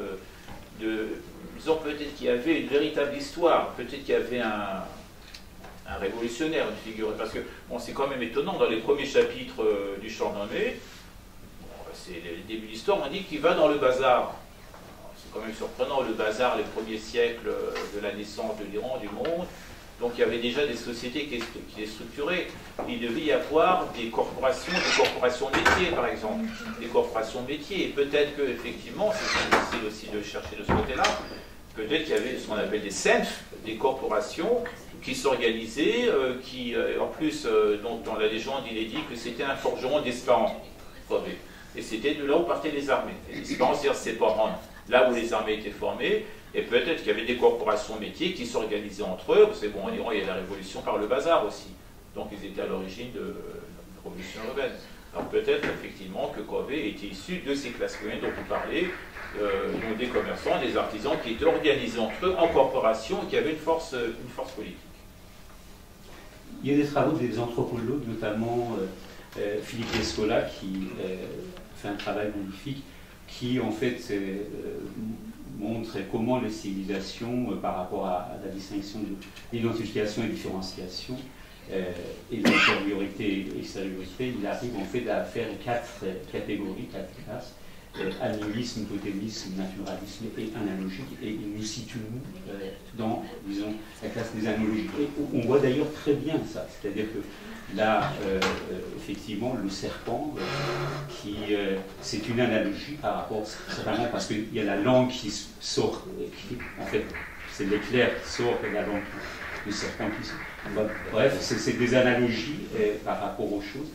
disons peut-être qu'il y avait une véritable histoire, peut-être qu'il y avait un révolutionnaire, une figure, parce que bon, c'est quand même étonnant, dans les premiers chapitres du Shahnameh, c'est le début de l'histoire, on dit qu'il va dans le bazar. C'est quand même surprenant, le bazar, les premiers siècles de la naissance de l'Iran, du monde. Donc il y avait déjà des sociétés qui étaient structurées. Il devait y avoir des corporations métiers, par exemple. Des corporations métiers. Et peut-être qu'effectivement, c'est difficile aussi de chercher de ce côté-là, peut-être qu'il y avait ce qu'on appelle des senf, des corporations qui s'organisaient, en plus, donc, dans la légende, il est dit que c'était un forgeron d'Espahan. Et c'était de là où partaient les armées. Et l'Espahan, c'est Sepahan, là où les armées étaient formées. Et peut-être qu'il y avait des corporations métiers qui s'organisaient entre eux, parce que bon, en Iran, il y a la révolution par le bazar aussi. Donc ils étaient à l'origine de la révolution urbaine. Alors peut-être effectivement que Covey était issu de ces classes moyennes dont vous parlez, donc des commerçants, des artisans qui étaient organisés entre eux en corporation et qui avaient une force politique. Il y a des travaux des anthropologues, notamment Philippe Descola, qui fait un travail magnifique, qui en fait montre comment les civilisations, par rapport à la distinction de l'identification et différenciation, et l'intériorité et l'extériorité, il arrive en fait à faire 4 catégories, 4 classes, animisme, totémisme, naturalisme et analogique, et il nous situe dans, disons, la classe des analogiques. Et on voit d'ailleurs très bien ça, c'est-à-dire que là, effectivement, le serpent, c'est une analogie par rapport, c'est vraiment parce qu'il y a la langue qui sort, en fait, c'est l'éclair qui sort et la langue, le serpent qui sort. Bref, c'est des analogies par rapport aux choses.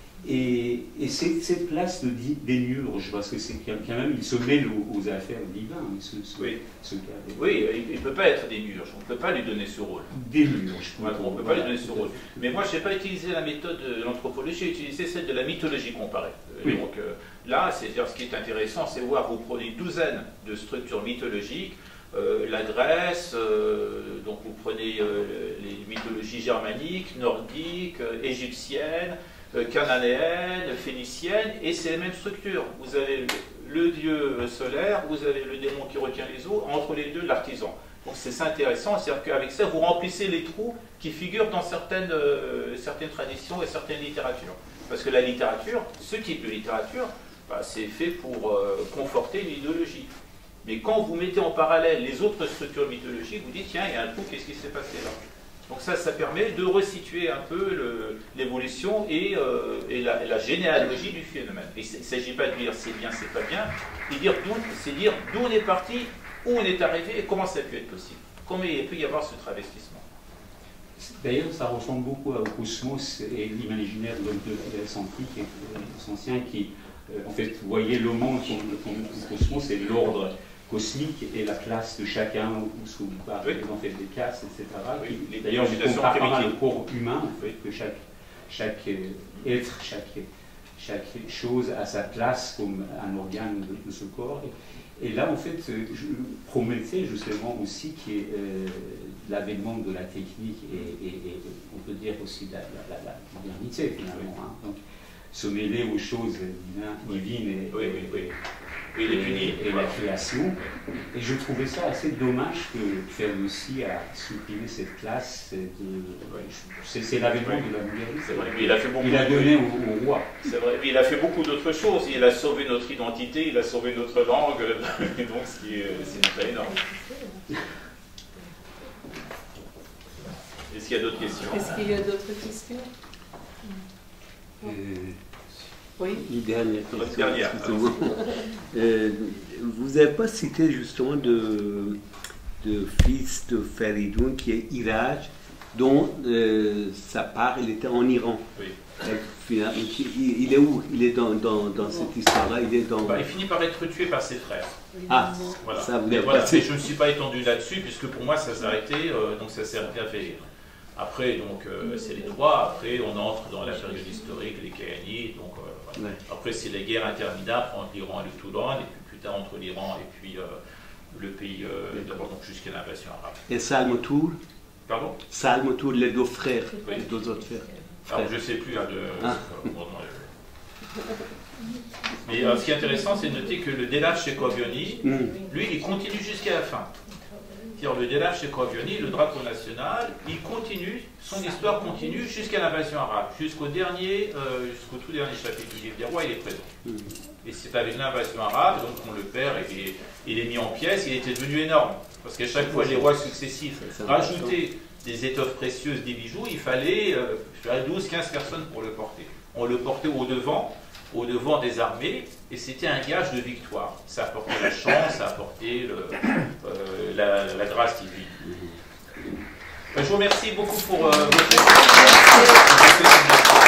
Et cette place de démiurge, parce que c'est quand même, il se mêle aux affaires divines. Oui, il ne peut pas être démiurge, on ne peut pas lui donner ce rôle. Démiurge. On ne peut pas lui donner ce rôle. Mais moi, je n'ai pas utilisé la méthode de l'anthropologie, j'ai utilisé celle de la mythologie comparée. Oui. Donc là, c'est-à-dire ce qui est intéressant, c'est voir, vous prenez une douzaine de structures mythologiques, la Grèce, donc vous prenez les mythologies germaniques, nordiques, égyptiennes, cananéenne, phénicienne, et c'est les mêmes structures. Vous avez le dieu solaire, vous avez le démon qui retient les eaux, entre les deux l'artisan. Donc c'est intéressant, c'est-à-dire qu'avec ça vous remplissez les trous qui figurent dans certaines traditions et certaines littératures. Parce que la littérature, ce type de littérature, c'est fait pour conforter l'idéologie. Mais quand vous mettez en parallèle les autres structures mythologiques, vous dites tiens, il y a un trou, qu'est-ce qui s'est passé là? Donc ça permet de resituer un peu l'évolution et la généalogie du phénomène. Et il ne s'agit pas de dire c'est bien, c'est pas bien, c'est dire d'où on est parti, où on est arrivé et comment ça a pu être possible. Comment il peut y avoir ce travestissement. D'ailleurs, ça ressemble beaucoup au cosmos et l'imaginaire de l'Grèce antique et les anciens qui, en fait, voyaient le monde comme le cosmos et l'ordre cosmique et la classe de chacun, ou ce que vous parlez, en fait, des classes, etc. Oui, d'ailleurs, je compare pas mal le corps humain, en fait, que chaque être, chaque chose a sa place comme un organe de ce corps. Et là, en fait, Prométhée, justement, aussi, qui est l'avènement de la technique et on peut dire aussi de la modernité, finalement. Hein. Donc, se mêler aux choses divines Oui, les punis. et la création. Et je trouvais ça assez dommage que Ferrucci a supprimé cette classe. C'est l'avènement de la modernité. C'est vrai, mais il a fait beaucoup. Il a donné au roi. C'est vrai, mais il a fait beaucoup d'autres choses. Il a sauvé notre identité, il a sauvé notre langue, donc c'est très énorme. Est-ce qu'il y a d'autres questions? Est-ce qu'il y a d'autres questions? Oui. Une dernière question. Dernière. Vous n'avez pas cité justement de fils de Feridoun qui est Iraj, dont sa part, il était en Iran. Oui. Il est où? Il est dans cette histoire-là? Il finit par être tué par ses frères. Ah, voilà. Ça vous Mais l'avez voilà, pas mais dit. je ne me suis pas étendu là-dessus, puisque pour moi ça s'arrêtait, donc ça servait à faire. Après, donc, c'est les trois. Après, on entre dans la période historique, les Kayanides. Donc, voilà. Ouais. Après, c'est les guerres interminables entre l'Iran et le Soudan, et puis plus tard entre l'Iran et puis le pays, d'abord donc jusqu'à l'invasion arabe. Et Salmotour? Pardon? Salmotour, les deux frères, Oui. les deux autres frères. Alors, je ne sais plus. Mais ce qui est intéressant, c'est de noter que le Delash Shekovioni, lui, il continue jusqu'à la fin. C'est-à-dire le Delash Shekovioni, le drapeau national, il continue, son histoire continue jusqu'à l'invasion arabe, jusqu'au tout dernier chapitre du livre des rois, il est présent. Et c'est avec l'invasion arabe, donc on le perd, et il est mis en pièces, il était devenu énorme. Parce qu'à chaque fois, les rois successifs rajoutaient des étoffes précieuses, des bijoux, il fallait 12-15 personnes pour le porter. On le portait au devant des armées, et c'était un gage de victoire. Ça apportait la chance, ça apportait la grâce divine. Je vous remercie beaucoup pour votre